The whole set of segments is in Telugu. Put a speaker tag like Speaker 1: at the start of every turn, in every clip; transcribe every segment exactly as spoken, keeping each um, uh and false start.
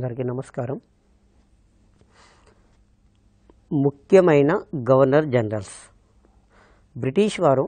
Speaker 1: అందరికీ నమస్కారం. ముఖ్యమైన గవర్నర్ జనరల్స్ బ్రిటిష్ వారు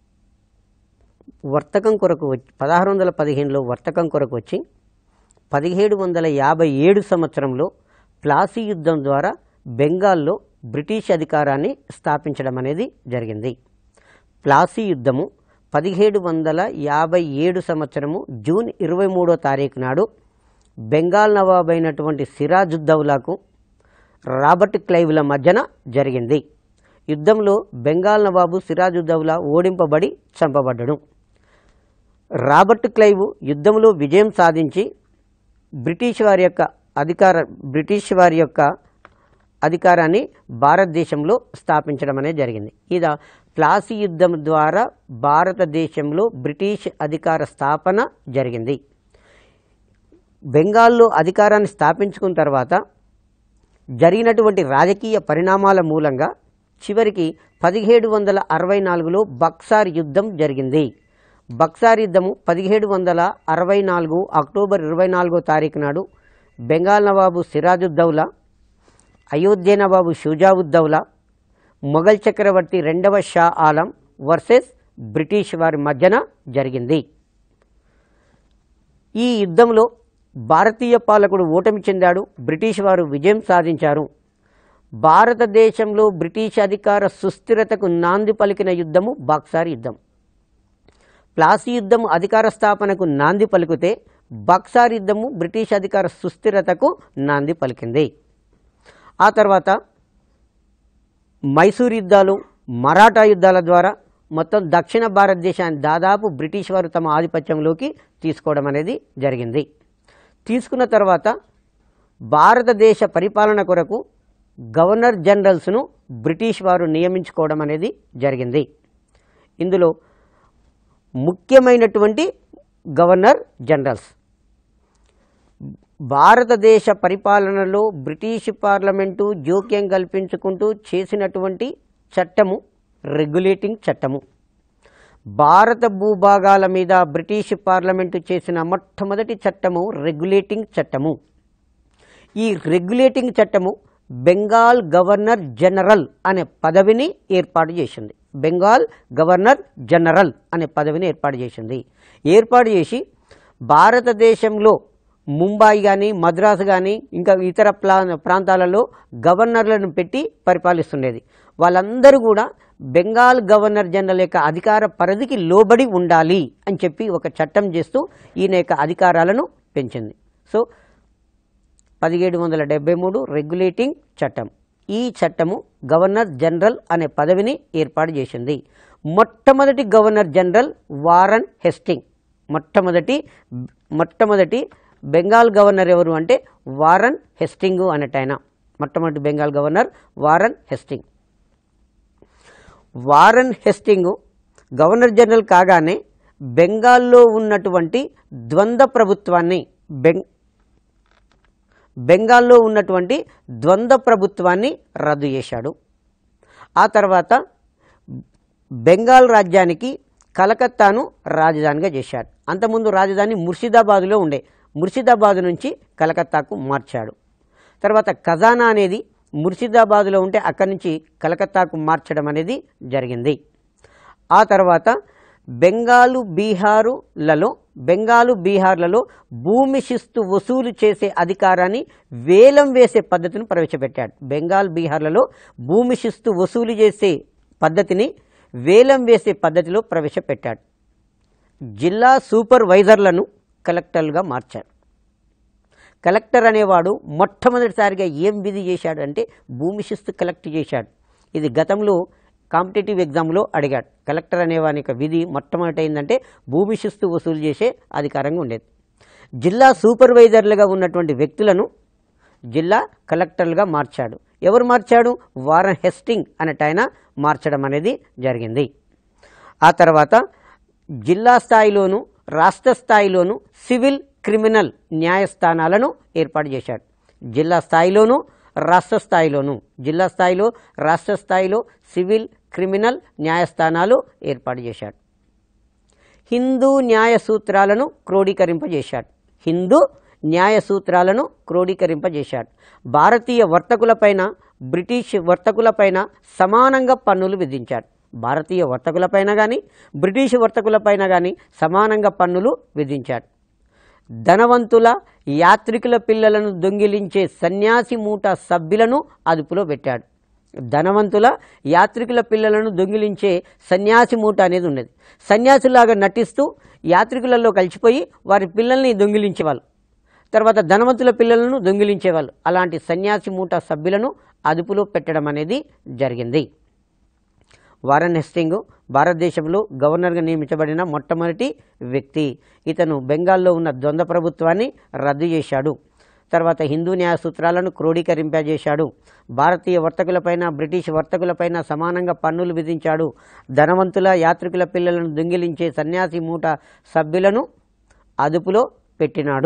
Speaker 1: వర్తకం కొరకు వచ్చి పదహారు వందల పదిహేనులో వర్తకం కొరకు వచ్చి పదిహేడు వందల యాభై ఏడు సంవత్సరంలో ప్లాసీ యుద్ధం ద్వారా బెంగాల్లో బ్రిటిష్ అధికారాన్ని స్థాపించడం అనేది జరిగింది. ప్లాసీ యుద్ధము పదిహేడు వందల యాభై ఏడు సంవత్సరము జూన్ ఇరవై మూడో తారీఖు నాడు బెంగాల్ నవాబ్ అయినటువంటి సిరాజుద్దౌలాకు రాబర్ట్ క్లైవ్ల మధ్యన జరిగింది. యుద్ధంలో బెంగాల్ నవాబు సిరాజుద్దౌలా ఓడింపబడి చంపబడ్డడు. రాబర్ట్ క్లైవ్ యుద్ధంలో విజయం సాధించి బ్రిటిష్ వారి యొక్క అధికార బ్రిటిష్ వారి యొక్క అధికారాన్ని భారతదేశంలో స్థాపించడం అనేది జరిగింది. ఇది ప్లాసీ యుద్ధం ద్వారా భారతదేశంలో బ్రిటిష్ అధికార స్థాపన జరిగింది. బెంగాల్లో అధికారాన్ని స్థాపించుకున్న తర్వాత జరిగినటువంటి రాజకీయ పరిణామాల మూలంగా చివరికి పదిహేడు వందల అరవై నాలుగులో బక్సార్ యుద్ధం జరిగింది. బక్సార్ యుద్ధము పదిహేడు వందల అరవై నాలుగు అక్టోబర్ ఇరవై నాలుగో తారీఖు నాడు బెంగాల్ నవాబు సిరాజుద్దౌలా, అయోధ్య నవాబు షుజావుద్దౌలా, మొఘల్ చక్రవర్తి రెండవ షా ఆలం వర్సెస్ బ్రిటిష్ వారి మధ్యన జరిగింది. ఈ యుద్ధంలో భారతీయ పాలకుడు ఓటమి చెందాడు. బ్రిటిష్ వారు విజయం సాధించారు. భారతదేశంలో బ్రిటిష్ అధికార సుస్థిరతకు నాంది పలికిన యుద్ధము బక్సార్ యుద్ధం. ప్లాసీ యుద్ధం అధికార స్థాపనకు నాంది పలికితే బక్సార్ యుద్ధము బ్రిటిష్ అధికార సుస్థిరతకు నాంది పలికింది. ఆ తర్వాత మైసూర్ యుద్ధాలు, మరాఠా యుద్ధాల ద్వారా మొత్తం దక్షిణ భారతదేశాన్ని దాదాపు బ్రిటిష్ వారు తమ ఆధిపత్యంలోకి తీసుకోవడం అనేది జరిగింది. తీసుకున్న తర్వాత భారతదేశ పరిపాలన కొరకు గవర్నర్ జనరల్స్ను బ్రిటిష్ వారు నియమించుకోవడం అనేది జరిగింది. ఇందులో ముఖ్యమైనటువంటి గవర్నర్ జనరల్స్ భారతదేశ పరిపాలనలో బ్రిటిష్ పార్లమెంటు జోక్యం కల్పించుకుంటూ చేసినటువంటి చట్టము రెగ్యులేటింగ్ చట్టము. భారత భూభాగాల మీద బ్రిటిష్ పార్లమెంటు చేసిన మొట్టమొదటి చట్టము రెగ్యులేటింగ్ చట్టము. ఈ రెగ్యులేటింగ్ చట్టము బెంగాల్ గవర్నర్ జనరల్ అనే పదవిని ఏర్పాటు చేసింది. బెంగాల్ గవర్నర్ జనరల్ అనే పదవిని ఏర్పాటు చేసింది. ఏర్పాటు చేసి భారతదేశంలో ముంబాయి కానీ మద్రాసు కానీ ఇంకా ఇతర ప్లా ప్రాంతాలలో గవర్నర్లను పెట్టి పరిపాలిస్తుండేది. వాళ్ళందరూ కూడా బెంగాల్ గవర్నర్ జనరల్ యొక్క అధికార పరిధికి లోబడి ఉండాలి అని చెప్పి ఒక చట్టం చేస్తూ ఈయన యొక్క అధికారాలను పెంచింది. సో పదిహేడు వందల డెబ్బై మూడు రెగ్యులేటింగ్ చట్టం. ఈ చట్టము గవర్నర్ జనరల్ అనే పదవిని ఏర్పాటు చేసింది. మొట్టమొదటి గవర్నర్ జనరల్ వారన్ హెస్టింగ్. మొట్టమొదటి మొట్టమొదటి బెంగాల్ గవర్నర్ ఎవరు అంటే వారన్ హెస్టింగ్ అనేటైన మొట్టమొదటి Bengal governor Warren Hasting. Warren Hasting governor general కాగానే బెంగాల్లో ఉన్నటువంటి ద్వంద్వ ప్రభుత్వాన్ని బెంగ్ బెంగాల్లో ఉన్నటువంటి ద్వంద్వ ప్రభుత్వాన్ని రద్దు చేశాడు. ఆ తర్వాత బెంగాల్ రాజ్యానికి కలకత్తాను రాజధానిగా చేశాడు. అంతకుముందు రాజధాని ముర్షిదాబాదులో ఉండే, ముర్షిదాబాద్ నుంచి కలకత్తాకు మార్చాడు. తర్వాత ఖజానా అనేది ముర్షిదాబాదులో ఉంటే అక్కడి నుంచి కలకత్తాకు మార్చడం అనేది జరిగింది. ఆ తర్వాత బెంగాలు బీహారులలో బెంగాలు బీహార్లలో భూమి శిస్తు వసూలు చేసే అధికారాన్ని వేలం వేసే పద్ధతిని ప్రవేశపెట్టాడు. బెంగాల్ బీహార్లలో భూమి శిస్తు వసూలు చేసే పద్ధతిని వేలం వేసే పద్ధతిలో ప్రవేశపెట్టాడు. జిల్లా సూపర్వైజర్లను కలెక్టర్లుగా మార్చాడు. కలెక్టర్ అనేవాడు మొట్టమొదటిసారిగా ఏం విధి చేశాడు అంటే భూమి శిస్తు కలెక్ట్ చేశాడు. ఇది గతంలో కాంపిటేటివ్ ఎగ్జామ్లో అడిగాడు. కలెక్టర్ అనేవాని యొక్క విధి మొట్టమొదటి ఏంటంటే భూమి శిస్తు వసూలు చేసే అధికారంగా ఉండేది. జిల్లా సూపర్వైజర్లుగా ఉన్నటువంటి వ్యక్తులను జిల్లా కలెక్టర్లుగా మార్చాడు. ఎవరు మార్చాడు? వారన్ హెస్టింగ్ అనేటైన మార్చడం అనేది జరిగింది. ఆ తర్వాత జిల్లా స్థాయిలోను రాష్ట్ర స్థాయిలోను సివిల్ క్రిమినల్ న్యాయస్థానాలను ఏర్పాటు చేశాడు. జిల్లా స్థాయిలోను రాష్ట్ర స్థాయిలోను జిల్లా స్థాయిలో రాష్ట్ర స్థాయిలో సివిల్ క్రిమినల్ న్యాయస్థానాలు ఏర్పాటు చేశాడు. హిందూ న్యాయ సూత్రాలను క్రోడీకరింపజేశాడు. హిందూ న్యాయ సూత్రాలను క్రోడీకరింపజేశాడు. భారతీయ వర్తకులపైన బ్రిటిష్ వర్తకులపైన సమానంగా పన్నులు విధించాడు. భారతీయ వర్తకులపైన కానీ బ్రిటిష్ వర్తకులపైన కానీ సమానంగా పన్నులు విధించాడు. ధనవంతుల యాత్రికుల పిల్లలను దొంగిలించే సన్యాసి మూట సభ్యులను అదుపులో పెట్టాడు. ధనవంతుల యాత్రికుల పిల్లలను దొంగిలించే సన్యాసి మూట అనేది ఉన్నది. సన్యాసులాగా నటిస్తూ యాత్రికులలో కలిసిపోయి వారి పిల్లల్ని దొంగిలించేవాళ్ళు, తర్వాత ధనవంతుల పిల్లలను దొంగిలించేవాళ్ళు. అలాంటి సన్యాసి మూట సభ్యులను అదుపులో పెట్టడం అనేది జరిగింది. వారన్ హెస్టింగ్ భారతదేశంలో గవర్నర్గా నియమించబడిన మొట్టమొదటి వ్యక్తి. ఇతను బెంగాల్లో ఉన్న ద్వంద్వ ప్రభుత్వాన్ని రద్దు చేశాడు. తర్వాత హిందూ న్యాయ సూత్రాలను క్రోడీకరింపజేశాడు. భారతీయ వర్తకులపైన బ్రిటిష్ వర్తకులపైన సమానంగా పన్నులు విధించాడు. ధనవంతుల యాత్రికుల పిల్లలను దొంగిలించే సన్యాసి మూట సభ్యులను అదుపులో పెట్టినాడు.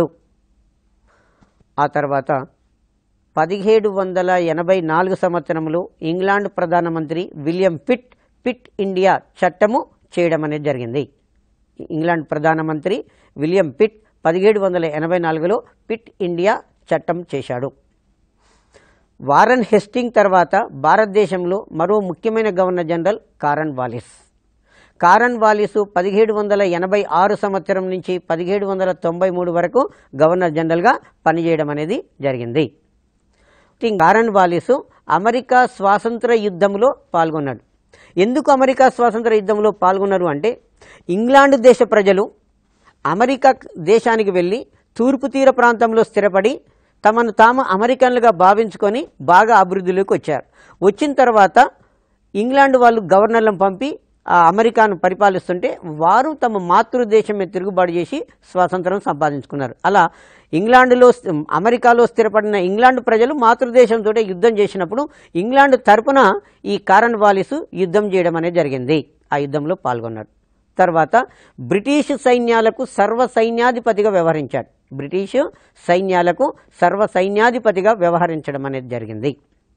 Speaker 1: ఆ తర్వాత పదిహేడు వందల ఎనభై నాలుగు సంవత్సరంలో ఇంగ్లాండ్ ప్రధానమంత్రి విలియం పిట్ పిట్ ఇండియా చట్టము చేయడం అనేది జరిగింది. ఇంగ్లాండ్ ప్రధానమంత్రి విలియం పిట్ పదిహేడు వందల ఎనభై నాలుగులో పిట్ ఇండియా చట్టం చేశాడు. వారన్ హెస్టింగ్ తర్వాత భారతదేశంలో మరో ముఖ్యమైన governor general Cornwallis. Cornwallis పదిహేడు వందల ఎనభై ఆరు సంవత్సరం నుంచి పదిహేడు వందల తొంభై మూడు వరకు గవర్నర్ జనరల్గా పనిచేయడం అనేది జరిగింది. కారన్ వాలిసు అమెరికా స్వాతంత్ర యుద్ధంలో పాల్గొన్నాడు. ఎందుకు అమెరికా స్వాతంత్ర యుద్ధంలో పాల్గొన్నారు అంటే, ఇంగ్లాండ్ దేశ ప్రజలు అమెరికా దేశానికి వెళ్ళి తూర్పు తీర ప్రాంతంలో స్థిరపడి తమను తాము అమెరికన్లుగా భావించుకొని బాగా అభివృద్ధిలోకి వచ్చారు. వచ్చిన తర్వాత ఇంగ్లాండ్ వాళ్ళు గవర్నర్లను పంపి ఆ అమెరికాను పరిపాలిస్తుంటే వారు తమ మాతృదేశం మీద తిరుగుబాటు చేసి స్వాతంత్రం సంపాదించుకున్నారు. అలా ఇంగ్లాండ్లో అమెరికాలో స్థిరపడిన ఇంగ్లాండ్ ప్రజలు మాతృదేశంతో యుద్ధం చేసినప్పుడు ఇంగ్లాండ్ తరపున ఈ కారన్ వాలిసు యుద్ధం చేయడం అనేది జరిగింది. ఆ యుద్ధంలో పాల్గొన్నాడు. తర్వాత బ్రిటిష్ సైన్యాలకు సర్వ సైన్యాధిపతిగా వ్యవహరించాడు. బ్రిటిష్ సైన్యాలకు సర్వ సైన్యాధిపతిగా వ్యవహరించడం అనేది జరిగింది.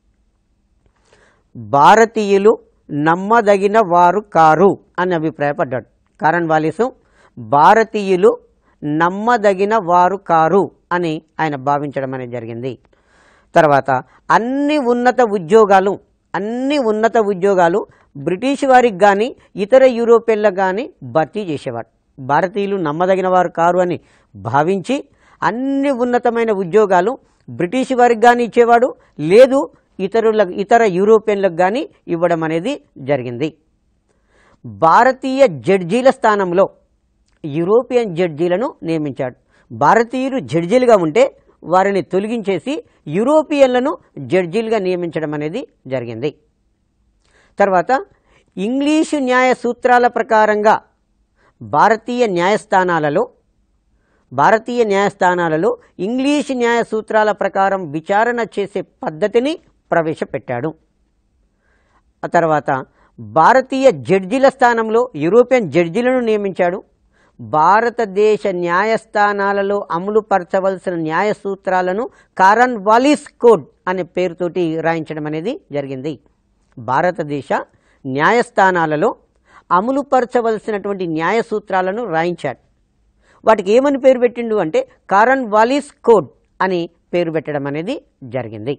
Speaker 1: భారతీయులు నమ్మదగిన వారు కారు అని అభిప్రాయపడ్డాడు కారన్ వాలిసు. భారతీయులు నమ్మదగిన వారు కారు అని ఆయన భావించడం అనేది జరిగింది. తర్వాత అన్ని ఉన్నత ఉద్యోగాలు అన్ని ఉన్నత ఉద్యోగాలు బ్రిటిష్ వారికి కానీ ఇతర యూరోపియన్లకు కానీ భర్తీ చేసేవాడు. భారతీయులు నమ్మదగిన వారు కారు అని భావించి అన్ని ఉన్నతమైన ఉద్యోగాలు బ్రిటిష్ వారికి కానీ ఇచ్చేవాడు, లేదు ఇతరులకు ఇతర యూరోపియన్లకు కానీ ఇవ్వడం అనేది జరిగింది. భారతీయ జడ్జీల స్థానంలో యూరోపియన్ జడ్జీలను నియమించాడు. భారతీయులు జడ్జీలుగా ఉంటే వారిని తొలగించేసి యూరోపియన్లను జడ్జీలుగా నియమించడం అనేది జరిగింది. తర్వాత ఇంగ్లీషు న్యాయ సూత్రాల ప్రకారంగా భారతీయ న్యాయస్థానాలలో భారతీయ న్యాయస్థానాలలో ఇంగ్లీషు న్యాయ సూత్రాల ప్రకారం విచారణ చేసే పద్ధతిని ప్రవేశపెట్టాడు. ఆ తర్వాత భారతీయ జడ్జీల స్థానంలో యూరోపియన్ జడ్జీలను నియమించాడు. భారతదేశ న్యాయస్థానాలలో అమలు పరచవలసిన న్యాయ సూత్రాలను కారన్ వాలిస్ కోడ్ అనే పేరుతోటి రాయించడం అనేది జరిగింది. భారతదేశ న్యాయస్థానాలలో అమలు పరచవలసినటువంటి న్యాయ సూత్రాలను రాయించాడు. వాటికి ఏమని పేరు పెట్టిండు అంటే కారన్ వాలిస్ కోడ్ అని పేరు పెట్టడం అనేది జరిగింది.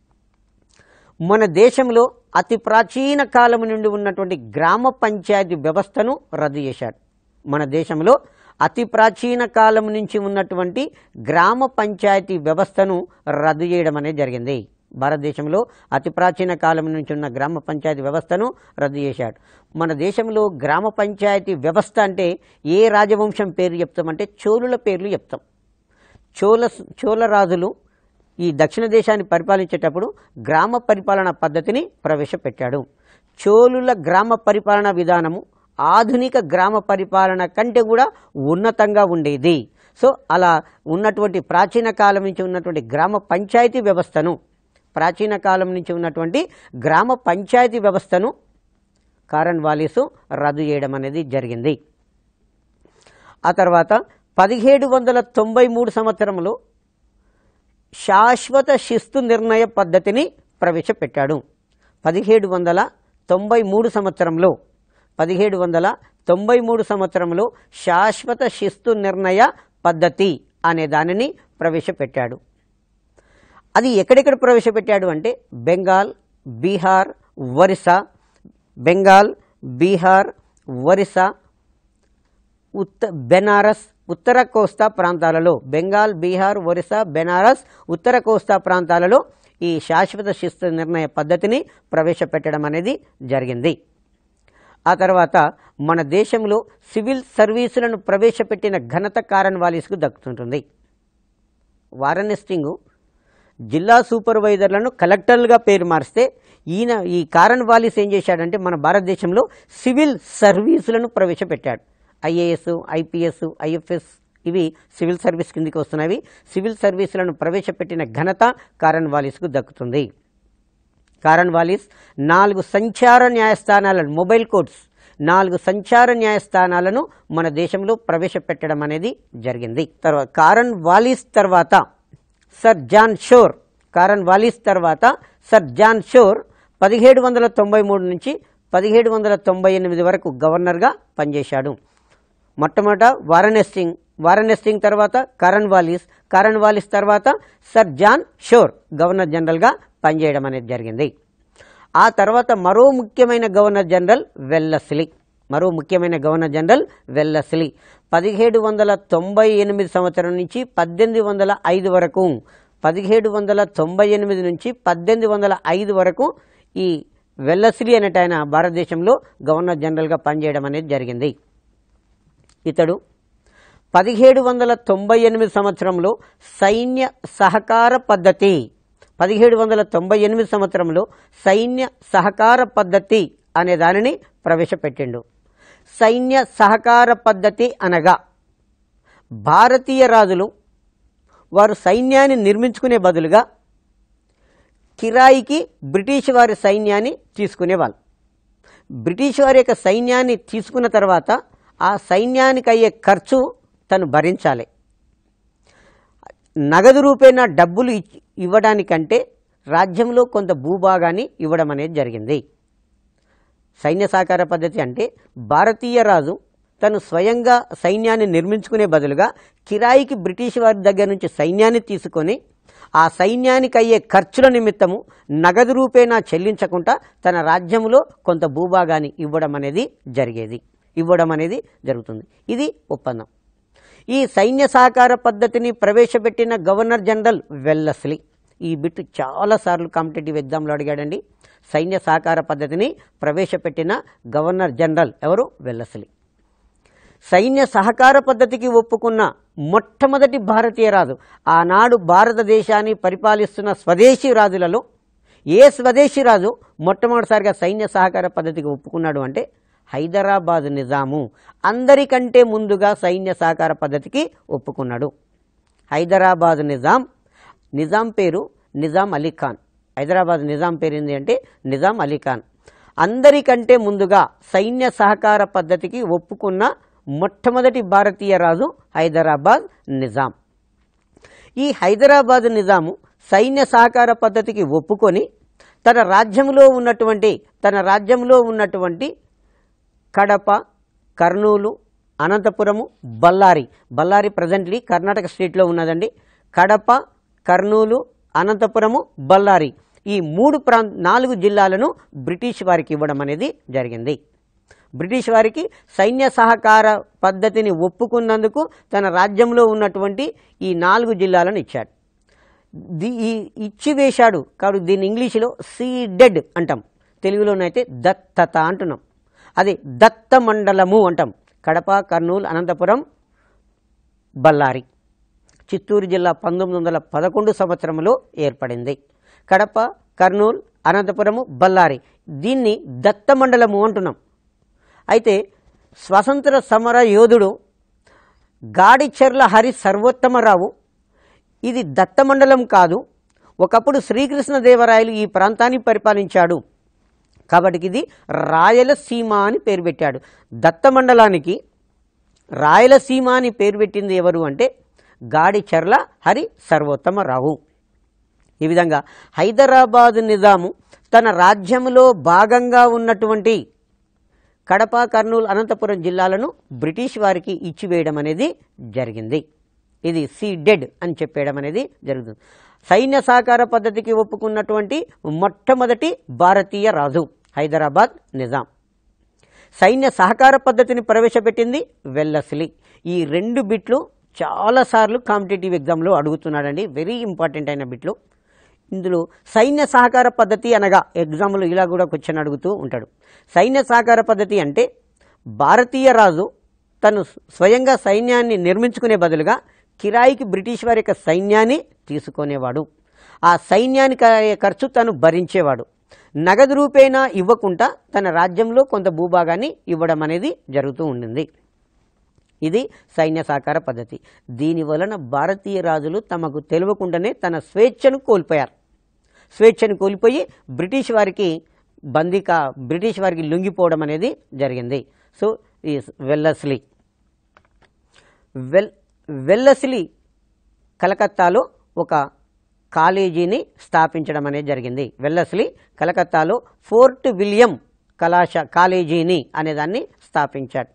Speaker 1: మన దేశంలో అతి ప్రాచీన కాలం నుండి ఉన్నటువంటి గ్రామ పంచాయతీ వ్యవస్థను రద్దు చేశాడు. మన దేశంలో అతి ప్రాచీన కాలం నుంచి ఉన్నటువంటి గ్రామ పంచాయతీ వ్యవస్థను రద్దు చేయడం అనేది జరిగింది. భారతదేశంలో అతి ప్రాచీన కాలం నుంచి ఉన్న గ్రామ పంచాయతీ వ్యవస్థను రద్దు చేశాడు. మన దేశంలో గ్రామ పంచాయతీ వ్యవస్థ అంటే ఏ రాజవంశం పేరు చెప్తామంటే చోళుల పేర్లు చెప్తాం. చోళ చోళ రాజులు ఈ దక్షిణ దేశాన్ని పరిపాలించేటప్పుడు గ్రామ పరిపాలన పద్ధతిని ప్రవేశపెట్టాడు. చోళుల గ్రామ పరిపాలన విధానము ఆధునిక గ్రామ పరిపాలన కంటే కూడా ఉన్నతంగా ఉండేది. సో అలా ఉన్నటువంటి ప్రాచీన కాలం నుంచి ఉన్నటువంటి గ్రామ పంచాయతీ వ్యవస్థను ప్రాచీన కాలం నుంచి ఉన్నటువంటి గ్రామ పంచాయతీ వ్యవస్థను కారన్ వాలిసు రద్దు చేయడం అనేది జరిగింది. ఆ తర్వాత పదిహేడు వందల తొంభై మూడు సంవత్సరంలో శాశ్వత శిస్తు నిర్ణయ పద్ధతిని ప్రవేశపెట్టాడు. పదిహేడు వందల తొంభై మూడు సంవత్సరంలో పదిహేడు వందల తొంభై మూడు సంవత్సరంలో శాశ్వత శిస్తు నిర్ణయ పద్ధతి అనే దానిని ప్రవేశపెట్టాడు. అది ఎక్కడెక్కడ ప్రవేశపెట్టాడు అంటే బెంగాల్, బీహార్, ఒరిస్సా, బెంగాల్, బీహార్, ఒరిస్సా, ఉత్త బెనారస్, ఉత్తర కోస్తా ప్రాంతాలలో, బెంగాల్, బీహార్, ఒరిస్సా, బెనారస్, ఉత్తర కోస్తా ప్రాంతాలలో ఈ శాశ్వత శిస్తు నిర్ణయ పద్ధతిని ప్రవేశపెట్టడం అనేది జరిగింది. ఆ తర్వాత మన దేశంలో సివిల్ సర్వీసులను ప్రవేశపెట్టిన ఘనత కారన్ వాలిస్కు దక్కుతుంటుంది. వారన్ హేస్టింగ్ జిల్లా సూపర్వైజర్లను కలెక్టర్లుగా పేరు మారిస్తే ఈయన ఈ కారన్ వాలిస్ ఏం చేశాడంటే మన భారతదేశంలో సివిల్ సర్వీసులను ప్రవేశపెట్టాడు. ఐఏఎస్, ఐపీఎస్, ఐఎఫ్ఎస్ ఇవి సివిల్ సర్వీస్ కిందికి వస్తున్నవి. సివిల్ సర్వీసులను ప్రవేశపెట్టిన ఘనత కారన్ వాలిస్కు దక్కుతుంది. కారన్ వాలిస్ నాలుగు సంచార న్యాయస్థానాలను, మొబైల్ కోర్ట్స్, నాలుగు సంచార న్యాయస్థానాలను మన దేశంలో ప్రవేశపెట్టడం అనేది జరిగింది. తర్వాత కారన్ వాలిస్ తర్వాత sir John Shore, Cornwallis తర్వాత సర్ జాన్ షోర్ పదిహేడు వందల తొంభై మూడు నుంచి పదిహేడు వందల తొంభై ఎనిమిది వరకు గవర్నర్గా పనిచేశాడు. మొట్టమొదట వారన్ హేస్టింగ్, వారన్ హేస్టింగ్ తర్వాత కారన్ వాలిస్, కారన్ వాలిస్ తర్వాత సర్ జాన్ షోర్ గవర్నర్ జనరల్గా పనిచేయడం అనేది జరిగింది. ఆ తర్వాత మరో ముఖ్యమైన గవర్నర్ జనరల్ వెల్లస్లీ, మరో ముఖ్యమైన గవర్నర్ జనరల్ వెల్లస్లీ పదిహేడు వందల తొంభై ఎనిమిది సంవత్సరం నుంచి పద్దెనిమిది వందల ఐదు వరకు, పదిహేడు వందల తొంభై ఎనిమిది నుంచి పద్దెనిమిది వందల ఐదు వరకు ఈ వెల్లస్లీ అనేట ఆయన భారతదేశంలో గవర్నర్ జనరల్గా పనిచేయడం అనేది జరిగింది. ఇతడు పదిహేడు వందల తొంభై ఎనిమిది సంవత్సరంలో సైన్య సహకార పద్ధతి, పదిహేడు వందల తొంభై ఎనిమిది సంవత్సరంలో సైన్య సహకార పద్ధతి అనే దానిని ప్రవేశపెట్టిండు. సైన్య సహకార పద్ధతి అనగా భారతీయ రాజులు వారు సైన్యాన్ని నిర్మించుకునే బదులుగా కిరాయికి బ్రిటిష్ వారి సైన్యాన్ని తీసుకునేవాళ్ళు. బ్రిటిష్ వారి యొక్క సైన్యాన్ని తీసుకున్న తర్వాత ఆ సైన్యానికి అయ్యే ఖర్చు తను భరించాలి. నగదు రూపేణా డబ్బులు ఇవ్వడానికంటే రాజ్యంలో కొంత భూభాగాన్ని ఇవ్వడం అనేది జరిగింది. సైన్య సహకార పద్ధతి అంటే భారతీయ రాజు తను స్వయంగా సైన్యాన్ని నిర్మించుకునే బదులుగా కిరాయికి బ్రిటిష్ వారి దగ్గర నుంచి సైన్యాన్ని తీసుకొని ఆ సైన్యానికి అయ్యే ఖర్చుల నిమిత్తము నగదు రూపేణా చెల్లించకుండా తన రాజ్యంలో కొంత భూభాగాన్ని ఇవ్వడం అనేది జరిగేది, ఇవ్వడం అనేది జరుగుతుంది. ఇది ఒప్పందం. ఈ సైన్య సహకార పద్ధతిని ప్రవేశపెట్టిన గవర్నర్ జనరల్ వెల్లస్లీ. ఈ బిట్ చాలాసార్లు కాంపిటేటివ్ ఎగ్జామ్లో అడిగాడండి. సైన్య సహకార పద్ధతిని ప్రవేశపెట్టిన గవర్నర్ జనరల్ ఎవరు? వెల్లస్లీ. సైన్య సహకార పద్ధతికి ఒప్పుకున్న మొట్టమొదటి భారతీయ రాజు, ఆనాడు భారతదేశాన్ని పరిపాలిస్తున్న స్వదేశీ రాజులలో ఏ స్వదేశీ రాజు మొట్టమొదటిసారిగా సైన్య సహకార పద్ధతికి ఒప్పుకున్నాడు అంటే హైదరాబాద్ నిజాము అందరికంటే ముందుగా సైన్య సహకార పద్ధతికి ఒప్పుకున్నాడు. హైదరాబాద్ నిజాం, నిజాం పేరు నిజాం అలీ ఖాన్. హైదరాబాద్ నిజాం పేరు ఏంటి అంటే నిజాం అలీ ఖాన్. అందరికంటే ముందుగా సైన్య సహకార పద్ధతికి ఒప్పుకున్న మొట్టమొదటి భారతీయ రాజు హైదరాబాద్ నిజాం. ఈ హైదరాబాద్ నిజాము సైన్య సహకార పద్ధతికి ఒప్పుకొని తన రాజ్యంలో ఉన్నటువంటి తన రాజ్యంలో ఉన్నటువంటి కడప, కర్నూలు, అనంతపురము, బళ్ళారి, బళ్ళారి ప్రజెంట్లీ కర్ణాటక స్టేట్లో ఉన్నదండి. కడప, కర్నూలు, అనంతపురము, బళ్ళారి ఈ మూడు ప్రాంత నాలుగు జిల్లాలను బ్రిటిష్ వారికి ఇవ్వడం అనేది జరిగింది. బ్రిటిష్ వారికి సైన్య సహకార పద్ధతిని ఒప్పుకున్నందుకు తన రాజ్యంలో ఉన్నటువంటి ఈ నాలుగు జిల్లాలను ఇచ్చాడు. ది ఈ ఇచ్చి వేశాడు కాబట్టి దీన్ని ఇంగ్లీషులో సీడెడ్ అంటాం, తెలుగులోనైతే దత్తత అంటున్నాం. అది దత్త మండలము అంటాం. కడప, కర్నూలు, అనంతపురం, బళ్ళారి. చిత్తూరు జిల్లా పంతొమ్మిది వందల పదకొండు సంవత్సరంలో ఏర్పడింది. కడప, కర్నూలు, అనంతపురము, బళ్ళారి దీన్ని దత్త మండలము అంటున్నాం. అయితే స్వతంత్ర సమర యోధుడు గాడిచెర్ల హరి సర్వోత్తమరావు ఇది దత్త మండలం కాదు, ఒకప్పుడు శ్రీకృష్ణదేవరాయలు ఈ ప్రాంతాన్ని పరిపాలించాడు కాబట్టి ఇది రాయలసీమ అని పేరు పెట్టాడు. దత్త మండలానికి రాయలసీమ అని పేరు పెట్టింది ఎవరు అంటే గాడిచెర్ల హరి సర్వోత్తమరావు. ఈ విధంగా హైదరాబాద్ నిజాము తన రాజ్యంలో భాగంగా ఉన్నటువంటి కడప, కర్నూలు, అనంతపురం జిల్లాలను బ్రిటిష్ వారికి ఇచ్చివేయడం అనేది జరిగింది. ఇది సీడెడ్ అని చెప్పేయడం అనేది జరుగుతుంది. సైన్య సహకార పద్ధతికి ఒప్పుకున్నటువంటి మొట్టమొదటి భారతీయ రాజు హైదరాబాద్ నిజాం. సైన్య సహకార పద్ధతిని ప్రవేశపెట్టింది వెల్లస్లీ. ఈ రెండు బిట్లు చాలాసార్లు కాంపిటేటివ్ ఎగ్జామ్లో అడుగుతున్నాడండి, వెరీ ఇంపార్టెంట్ అయిన బిట్లు. ఇందులో సైన్య సహకార పద్ధతి అనగా ఎగ్జామ్లో ఇలా కూడా క్వశ్చన్ అడుగుతూ ఉంటాడు. సైన్య సహకార పద్ధతి అంటే భారతీయ రాజు తను స్వయంగా సైన్యాన్ని నిర్మించుకునే బదులుగా కిరాయికి బ్రిటిష్ వారి యొక్క సైన్యాన్ని తీసుకునేవాడు. ఆ సైన్యానికి ఖర్చు తను భరించేవాడు. నగదు రూపేణా ఇవ్వకుండా తన రాజ్యంలో కొంత భూభాగాన్ని ఇవ్వడం అనేది జరుగుతూ ఉండింది. ఇది సైన్య సహకార పద్ధతి. దీని వలన భారతీయ రాజులు తమకు తెలియకుండానే తన స్వేచ్ఛను కోల్పోయారు. స్వేచ్ఛను కోల్పోయి బ్రిటిష్ వారికి బందీకా బ్రిటిష్ వారికి లొంగిపోవడం అనేది జరిగింది. సో ఈ వెల్లస్లీ వెల్ వెల్లస్లీ కలకత్తాలో ఒక కాలేజీని స్థాపించడం అనేది జరిగింది. వెల్లస్లీ కలకత్తాలో ఫోర్ట్ విలియం కళాశ కాలేజీని అనేదాన్ని స్థాపించాడు.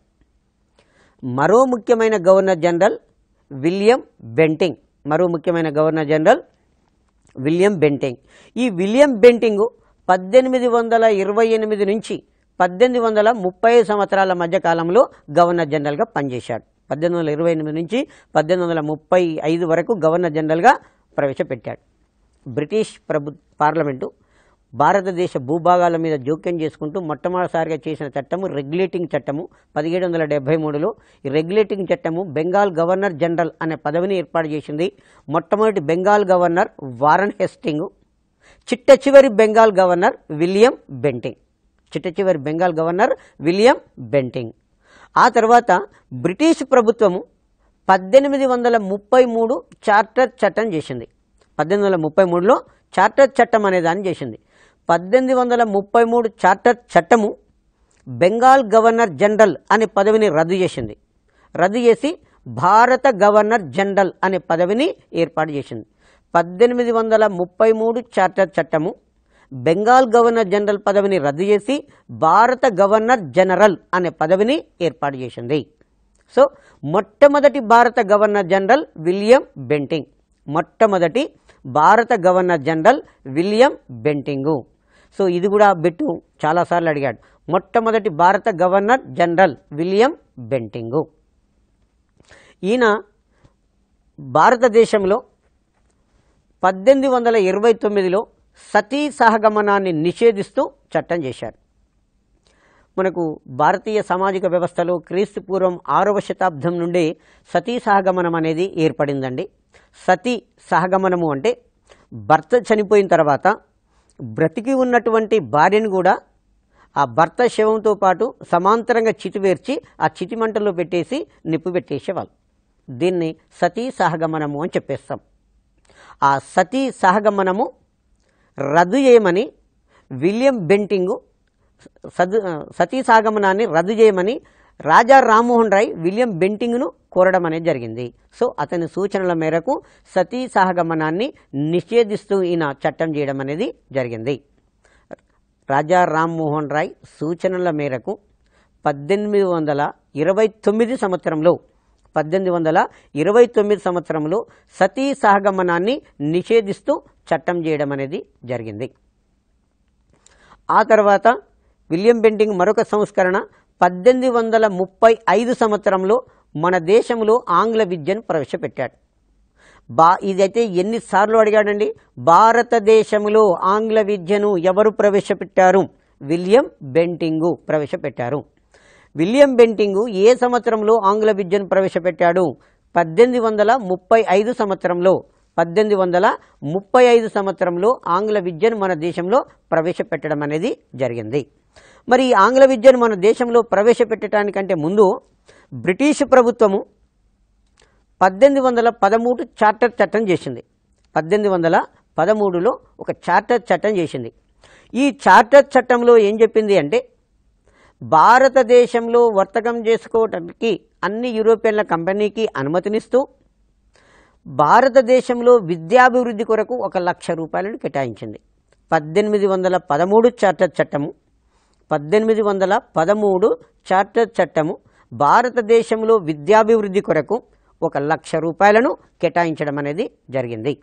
Speaker 1: మరో ముఖ్యమైన గవర్నర్ జనరల్ విలియం బెంటింగ్ మరో ముఖ్యమైన గవర్నర్ జనరల్ విలియం బెంటింగ్ ఈ విలియం బెంటింగ్ పద్దెనిమిది వందల ఇరవై ఎనిమిది నుంచి పద్దెనిమిది వందల ముప్పై సంవత్సరాల మధ్య కాలంలో గవర్నర్ జనరల్గా పనిచేశాడు. పద్దెనిమిది వందల ఇరవై ఎనిమిది నుంచి పద్దెనిమిది వందల ముప్పై ఐదు వరకు గవర్నర్ జనరల్గా ప్రవేశపెట్టాడు. బ్రిటిష్ ప్రభు పార్లమెంటు భారతదేశ భూభాగాల మీద జోక్యం చేసుకుంటూ మొట్టమొదటిసారిగా చేసిన చట్టము రెగ్యులేటింగ్ చట్టము పదిహేడు వందల డెబ్బై మూడులో. ఈ రెగ్యులేటింగ్ చట్టము బెంగాల్ గవర్నర్ జనరల్ అనే పదవిని ఏర్పాటు చేసింది. మొట్టమొదటి బెంగాల్ గవర్నర్ వారన్ హేస్టింగ్, చిట్ట చివరి బెంగాల్ గవర్నర్ విలియం బెంటింగ్ చిట్ట చివరి బెంగాల్ గవర్నర్ విలియం బెంటింగ్. ఆ తర్వాత బ్రిటిష్ ప్రభుత్వము పద్దెనిమిది వందల ముప్పై మూడు చార్టర్ చట్టం చేసింది. పద్దెనిమిది వందల ముప్పై మూడులో చార్టర్ చట్టం అనే దాన్ని చేసింది. పద్దెనిమిది వందల ముప్పై మూడు చార్టర్ చట్టము బెంగాల్ గవర్నర్ జనరల్ అనే పదవిని రద్దు చేసింది. రద్దు చేసి భారత గవర్నర్ జనరల్ అనే పదవిని ఏర్పాటు చేసింది. పద్దెనిమిది వందల ముప్పై మూడు చార్టర్ చట్టము బెంగాల్ గవర్నర్ జనరల్ పదవిని రద్దు చేసి భారత గవర్నర్ జనరల్ అనే పదవిని ఏర్పాటు చేసింది. సో మొట్టమొదటి భారత గవర్నర్ జనరల్ విలియం బెంటింగ్ మొట్టమొదటి భారత governor general William Bentinck. So ఇది కూడా బిట్టు చాలాసార్లు అడిగాడు. మొట్టమొదటి భారత గవర్నర్ జనరల్ విలియం బెంటింగు. ఈయన భారతదేశంలో పద్దెనిమిది వందల ఇరవై తొమ్మిదిలో సతీ సహగమనాన్ని నిషేధిస్తూ చట్టం చేశారు. మనకు భారతీయ సామాజిక వ్యవస్థలో క్రీస్తు పూర్వం ఆరవ శతాబ్దం నుండి సతీ సహగమనం అనేది ఏర్పడిందండి. సతీ సహగమనము అంటే భర్త చనిపోయిన తర్వాత బ్రతికి ఉన్నటువంటి భార్యను కూడా ఆ భర్త శవంతో పాటు సమాంతరంగా చితివేర్చి ఆ చితిమంటలో పెట్టేసి నిప్పు పెట్టేసేవాళ్ళు. దీన్ని సతీ సహగమనము అని చెప్పేస్తాం. ఆ సతీ సహగమనము రద్దు చేయమని విలియం బెంటింగు సదు సతీ సహగమనాన్ని రద్దు చేయమని రాజా రామ్మోహన్ రాయ్ విలియం బెంటింగ్ను కోరడం అనేది జరిగింది. సో అతని సూచనల మేరకు సతీ సహగమనాన్ని నిషేధిస్తూ ఈయన చట్టం చేయడం అనేది జరిగింది. రాజా రామ్మోహన్ రాయ్ సూచనల మేరకు పద్దెనిమిది వందల ఇరవై తొమ్మిది సంవత్సరంలో పద్దెనిమిది వందల ఇరవై తొమ్మిది సంవత్సరంలో సతీ సహగమనాన్ని నిషేధిస్తూ చట్టం చేయడం అనేది జరిగింది. ఆ తర్వాత విలియం బెంటింగ్ మరొక సంస్కరణ పద్దెనిమిది వందల ముప్పై ఐదు సంవత్సరంలో మన దేశంలో ఆంగ్ల విద్యను ప్రవేశపెట్టాడు. బా ఇదైతే ఎన్నిసార్లు అడిగాడండి. భారతదేశంలో ఆంగ్ల విద్యను ఎవరు ప్రవేశపెట్టారు? విలియం బెంటింగు ప్రవేశపెట్టారు. విలియం బెంటింగు ఏ సంవత్సరంలో ఆంగ్ల విద్యను ప్రవేశపెట్టాడు? పద్దెనిమిది వందల ముప్పై ఐదు సంవత్సరంలో పద్దెనిమిది వందల ముప్పై ఐదు సంవత్సరంలో ఆంగ్ల విద్యను మన దేశంలో ప్రవేశపెట్టడం అనేది జరిగింది. మరి ఈ ఆంగ్ల విద్యను మన దేశంలో ప్రవేశపెట్టడానికంటే ముందు బ్రిటిష్ ప్రభుత్వము పద్దెనిమిది వందల పదమూడు చార్టర్ చట్టం చేసింది. పద్దెనిమిది వందల పదమూడులో ఒక చార్టర్ చట్టం చేసింది. ఈ చార్టర్ చట్టంలో ఏం చెప్పింది అంటే భారతదేశంలో వర్తకం చేసుకోవడానికి అన్ని యూరోపియన్ల కంపెనీకి అనుమతినిస్తూ భారతదేశంలో విద్యాభివృద్ధి కొరకు ఒక లక్ష రూపాయలను కేటాయించింది. పద్దెనిమిది వందల పదమూడు చార్టర్ చట్టము పద్దెనిమిది వందల పదమూడు చార్టర్ చట్టము భారతదేశంలో విద్యాభివృద్ధి కొరకు ఒక లక్ష రూపాయలను కేటాయించడం అనేది జరిగింది.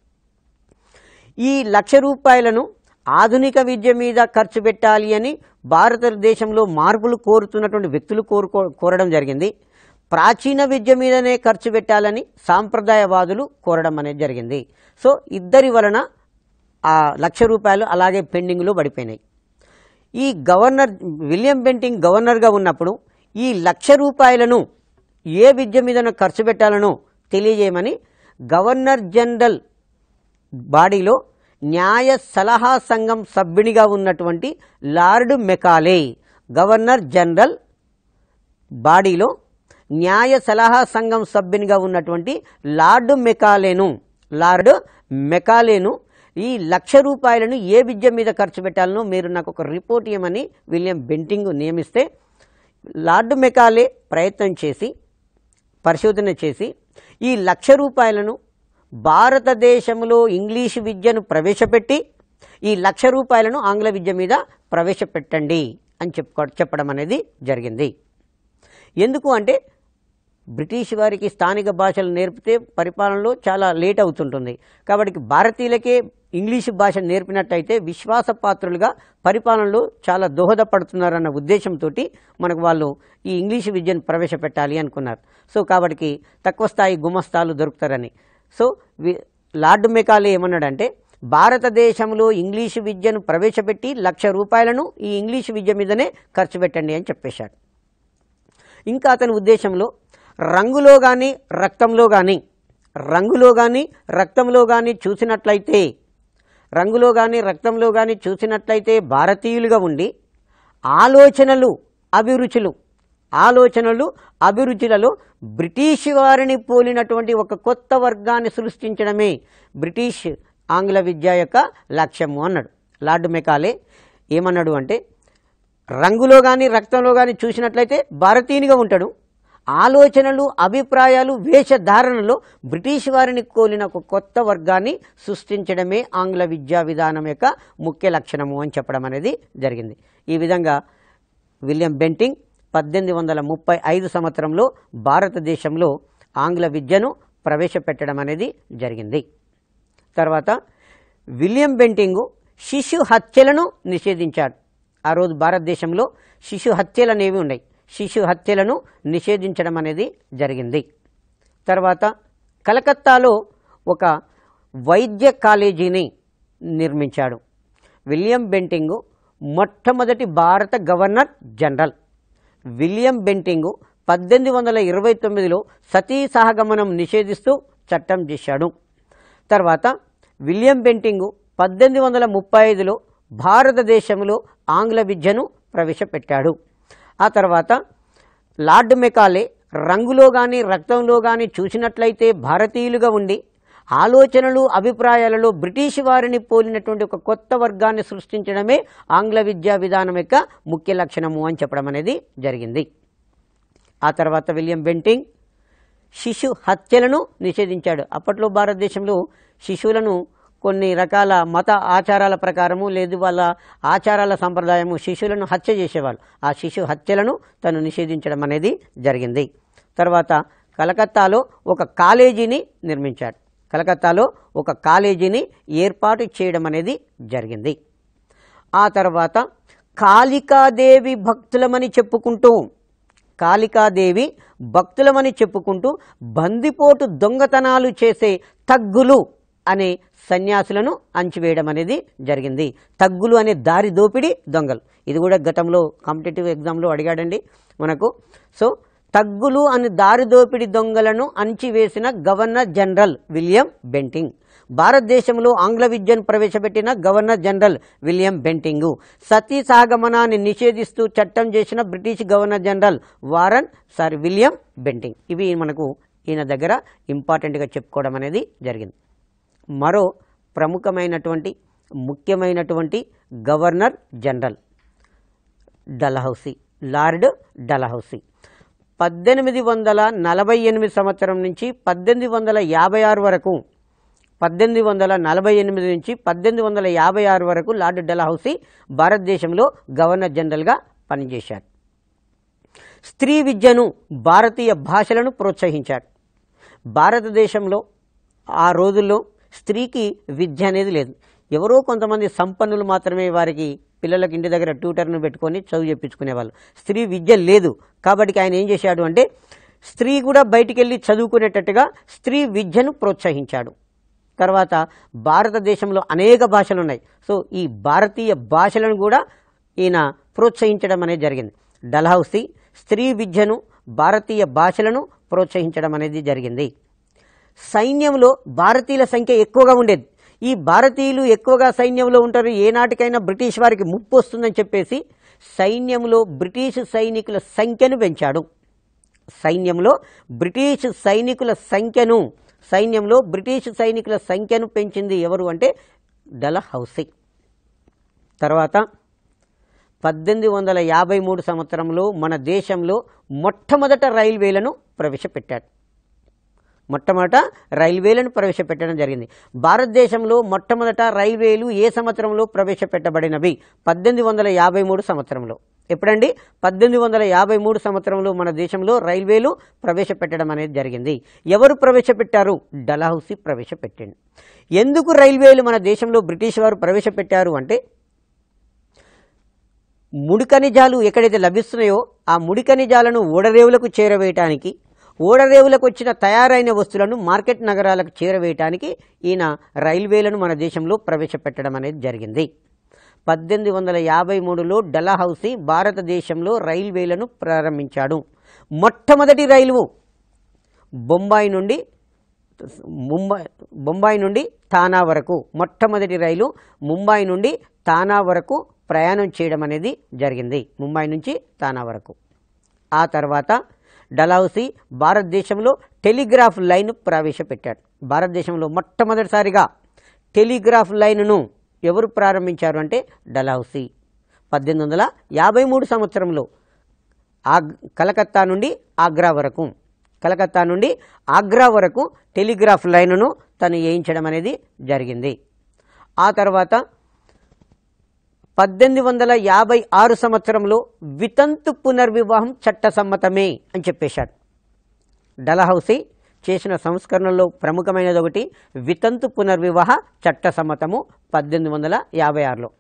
Speaker 1: ఈ లక్ష రూపాయలను ఆధునిక విద్య మీద ఖర్చు పెట్టాలి అని భారతదేశంలో మార్పులు కోరుతున్నటువంటి వ్యక్తులు కోరుకో కోరడం జరిగింది. ప్రాచీన విద్య మీదనే ఖర్చు పెట్టాలని సాంప్రదాయవాదులు కోరడం అనేది జరిగింది. సో ఇద్దరి వలన ఆ లక్ష రూపాయలు అలాగే పెండింగ్లో పడిపోయినాయి. ఈ గవర్నర్ విలియం బెంటింగ్ గవర్నర్గా ఉన్నప్పుడు ఈ లక్ష రూపాయలను ఏ విద్య మీదనో ఖర్చు పెట్టాలనో తెలియజేయమని గవర్నర్ జనరల్ బాడీలో న్యాయ సలహా సంఘం సభ్యునిగా ఉన్నటువంటి లార్డ్ మెకాలే, గవర్నర్ జనరల్ బాడీలో న్యాయ సలహా సంఘం సభ్యునిగా ఉన్నటువంటి లార్డ్ మెకాలేను లార్డ్ మెకాలేను ఈ లక్ష రూపాయలను ఏ విద్య మీద ఖర్చు పెట్టాలనో మీరు నాకు ఒక రిపోర్ట్ ఇవ్వమని విలియం బెంటింగ్ నియమిస్తే లార్డ్ మెకాలే ప్రయత్నం చేసి పరిశోధన చేసి ఈ లక్ష రూపాయలను భారతదేశంలో ఇంగ్లీషు విద్యను ప్రవేశపెట్టి ఈ లక్ష రూపాయలను ఆంగ్ల విద్య మీద ప్రవేశపెట్టండి అని చెప్పుకో చెప్పడం అనేది జరిగింది. ఎందుకు అంటే బ్రిటిష్ వారికి స్థానిక భాషలు నేర్పితే పరిపాలనలో చాలా లేట్ అవుతుంటుంది. కాబట్టి భారతీయులకే ఇంగ్లీషు భాష నేర్పినట్టయితే విశ్వాసపాత్రులుగా పరిపాలనలో చాలా దోహదపడుతున్నారన్న ఉద్దేశంతో మనకు వాళ్ళు ఈ ఇంగ్లీషు విద్యను ప్రవేశపెట్టాలి అనుకున్నారు. సో కాబట్టి తక్కువ స్థాయి గుమస్తాలు దొరుకుతారని. సో లార్డ్ మెకాలే ఏమన్నాడంటే భారతదేశంలో ఇంగ్లీషు విద్యను ప్రవేశపెట్టి లక్ష రూపాయలను ఈ ఇంగ్లీషు విద్య మీదనే ఖర్చు పెట్టండి అని చెప్పేశాడు. ఇంకా అతని ఉద్దేశంలో రంగులో కానీ రక్తంలో కానీ రంగులో కానీ రక్తంలో కానీ చూసినట్లయితే రంగులో కానీ రక్తంలో కానీ చూసినట్లయితే భారతీయులుగా ఉండి ఆలోచనలు అభిరుచులు ఆలోచనలు అభిరుచులలో బ్రిటిష్ వారిని పోలినటువంటి ఒక కొత్త వర్గాన్ని సృష్టించడమే బ్రిటిష్ ఆంగ్ల విద్య యొక్క లక్ష్యము అన్నాడు. లార్డ్ మెకాలే ఏమన్నాడు అంటే రంగులో కానీ రక్తంలో కానీ చూసినట్లయితే భారతీయునిగా ఉంటాడు, ఆలోచనలు అభిప్రాయాలు వేషధారణలో బ్రిటిష్ వారిని కోలిన ఒక కొత్త వర్గాన్ని సృష్టించడమే ఆంగ్ల విద్యా విధానం యొక్క ముఖ్య లక్షణము అని చెప్పడం అనేది జరిగింది. ఈ విధంగా విలియం బెంటింగ్ పద్దెనిమిది వందల ముప్పై ఐదు సంవత్సరంలో భారతదేశంలో ఆంగ్ల విద్యను ప్రవేశపెట్టడం అనేది జరిగింది. తర్వాత విలియం బెంటింగు శిశు హత్యలను నిషేధించాడు. ఆ రోజు భారతదేశంలో శిశు హత్యలు అనేవి ఉన్నాయి. శిశు హత్యలను నిషేధించడం అనేది జరిగింది. తర్వాత కలకత్తాలో ఒక వైద్య కాలేజీని నిర్మించాడు. విలియం బెంటింగు మొట్టమొదటి భారత గవర్నర్ జనరల్. విలియం బెంటింగు పద్దెనిమిది వందల ఇరవై తొమ్మిదిలో సతీ సహగమనం నిషేధిస్తూ చట్టం చేశాడు. తర్వాత విలియం బెంటింగు పద్దెనిమిది వందల ముప్పై ఐదులో భారతదేశంలో ఆంగ్ల విద్యను ప్రవేశపెట్టాడు. ఆ తర్వాత లార్డ్ మెకాలే రంగులో కానీ రక్తంలో కానీ చూసినట్లయితే భారతీయులుగా ఉండి ఆలోచనలు అభిప్రాయాలలో బ్రిటిష్ వారిని పోలినటువంటి ఒక కొత్త వర్గాన్ని సృష్టించడమే ఆంగ్ల విద్యా విధానం యొక్క ముఖ్య లక్షణము అని చెప్పడం అనేది జరిగింది. ఆ తర్వాత విలియం బెంటింగ్ శిశు హత్యలను నిషేధించాడు. అప్పట్లో భారతదేశంలో శిశువులను కొన్ని రకాల మత ఆచారాల ప్రకారము లేదు వాళ్ళ ఆచారాల సంప్రదాయము శిశువులను హత్య చేసేవాళ్ళు. ఆ శిశు హత్యలను తను నిషేధించడం అనేది జరిగింది. తర్వాత కలకత్తాలో ఒక కాలేజీని నిర్మించాడు. కలకత్తాలో ఒక కాలేజీని ఏర్పాటు చేయడం అనేది జరిగింది. ఆ తర్వాత కాళికాదేవి భక్తులమని చెప్పుకుంటూ కాళికాదేవి భక్తులమని చెప్పుకుంటూ బందిపోటు దొంగతనాలు చేసే తగ్గులు అనే సన్యాసులను అంచివేయడం అనేది జరిగింది. తగ్గులు అనే దారి దోపిడి దొంగలు, ఇది కూడా గతంలో కాంపిటేటివ్ ఎగ్జామ్లో అడిగాడండి మనకు. సో తగ్గులు అనే దారి దోపిడి దొంగలను అంచివేసిన గవర్నర్ జనరల్ విలియం బెంటింగ్. భారతదేశంలో ఆంగ్ల విద్యను ప్రవేశపెట్టిన governor general William Bentinck. Sati సహగమనాన్ని నిషేధిస్తూ చట్టం చేసిన British governor general Warren sorry William Bentinck. ఇవి మనకు ఈయన దగ్గర ఇంపార్టెంట్గా చెప్పుకోవడం అనేది జరిగింది. మరో ప్రముఖమైనటువంటి ముఖ్యమైనటువంటి governor general Dalhousie, Lord Dalhousie. పద్దెనిమిది వందల నలభై ఎనిమిది సంవత్సరం నుంచి పద్దెనిమిది వందల యాభై ఆరు వరకు పద్దెనిమిది వందల నలభై ఎనిమిది నుంచి పద్దెనిమిది వందల యాభై ఆరు వరకు లార్డ్ డల్హౌసీ భారతదేశంలో గవర్నర్ జనరల్గా పనిచేశాడు. స్త్రీ విద్యను భారతీయ భాషలను ప్రోత్సహించాడు. భారతదేశంలో ఆ రోజుల్లో స్త్రీకి విద్య అనేది లేదు. ఎవరో కొంతమంది సంపన్నులు మాత్రమే వారికి పిల్లలకి ఇంటి దగ్గర ట్యూటర్ను పెట్టుకొని చదువు చెప్పించుకునేవాళ్ళు. స్త్రీ విద్య లేదు కాబట్టి ఆయన ఏం చేశాడు అంటే స్త్రీ కూడా బయటికి వెళ్ళి చదువుకునేటట్టుగా స్త్రీ విద్యను ప్రోత్సహించాడు. తర్వాత భారతదేశంలో అనేక భాషలు ఉన్నాయి. సో ఈ భారతీయ భాషలను కూడా ఈయన ప్రోత్సహించడం అనేది జరిగింది. డల్హౌసీ స్త్రీ విద్యను భారతీయ భాషలను ప్రోత్సహించడం అనేది జరిగింది. సైన్యంలో భారతీయుల సంఖ్య ఎక్కువగా ఉండేది. ఈ భారతీయులు ఎక్కువగా సైన్యంలో ఉంటారు, ఏనాటికైనా బ్రిటిష్ వారికి ముప్పు వస్తుందని చెప్పేసి సైన్యంలో బ్రిటిష్ సైనికుల సంఖ్యను పెంచాడు. సైన్యంలో బ్రిటిష్ సైనికుల సంఖ్యను సైన్యంలో బ్రిటిష్ సైనికుల సంఖ్యను పెంచింది ఎవరు అంటే డల్హౌసీ. తర్వాత పద్దెనిమిది వందల యాభై మూడు సంవత్సరంలో మన దేశంలో మొట్టమొదట రైల్వేలను ప్రవేశపెట్టాడు. మొట్టమొదట రైల్వేలను ప్రవేశపెట్టడం జరిగింది. భారతదేశంలో మొట్టమొదట రైల్వేలు ఏ సంవత్సరంలో ప్రవేశపెట్టబడినవి? పద్దెనిమిది వందల యాభై మూడు సంవత్సరంలో. ఎప్పుడండి? పద్దెనిమిది వందల యాభై మూడు సంవత్సరంలో మన దేశంలో రైల్వేలు ప్రవేశపెట్టడం అనేది జరిగింది. ఎవరు ప్రవేశపెట్టారు? డల్హౌసీ ప్రవేశపెట్టింది. ఎందుకు రైల్వేలు మన దేశంలో బ్రిటిష్ వారు ప్రవేశపెట్టారు అంటే ముడి ఖనిజాలు ఎక్కడైతే లభిస్తున్నాయో ఆ ముడి ఖనిజాలను ఓడరేవులకు చేరవేయటానికి, ఓడరేవులకు వచ్చిన తయారైన వస్తువులను మార్కెట్ నగరాలకు చేరవేయటానికి ఈయన రైల్వేలను మన దేశంలో ప్రవేశపెట్టడం అనేది జరిగింది. పద్దెనిమిది వందల యాభై మూడులో డల్హౌసీ భారతదేశంలో రైల్వేలను ప్రారంభించాడు. మొట్టమొదటి రైలు బొంబాయి నుండి ముంబై బొంబాయి నుండి తానా వరకు మొట్టమొదటి రైలు ముంబై నుండి తానా వరకు ప్రయాణం చేయడం అనేది జరిగింది. ముంబై నుంచి తానా వరకు. ఆ తర్వాత డల్హౌసీ భారతదేశంలో టెలిగ్రాఫ్ లైన్ ప్రవేశపెట్టాడు. భారతదేశంలో మొట్టమొదటిసారిగా టెలిగ్రాఫ్ లైన్ను ఎవరు ప్రారంభించారు అంటే డల్హౌసీ. పద్దెనిమిది వందల యాభై మూడు సంవత్సరంలో ఆగ్ కలకత్తా నుండి ఆగ్రా వరకు కలకత్తా నుండి ఆగ్రా వరకు టెలిగ్రాఫ్ లైన్ను తను వేయించడం అనేది జరిగింది. ఆ తర్వాత పద్దెనిమిది వందల యాభై ఆరు సంవత్సరంలో వితంతు పునర్వివాహం చట్టసమ్మతమే అని చెప్పేశాడు. డల్హౌసీ చేసిన సంస్కరణల్లో ప్రముఖమైనది ఒకటి వితంతు పునర్వివాహ చట్టసమ్మతము పద్దెనిమిది వందల యాభై ఆరులో.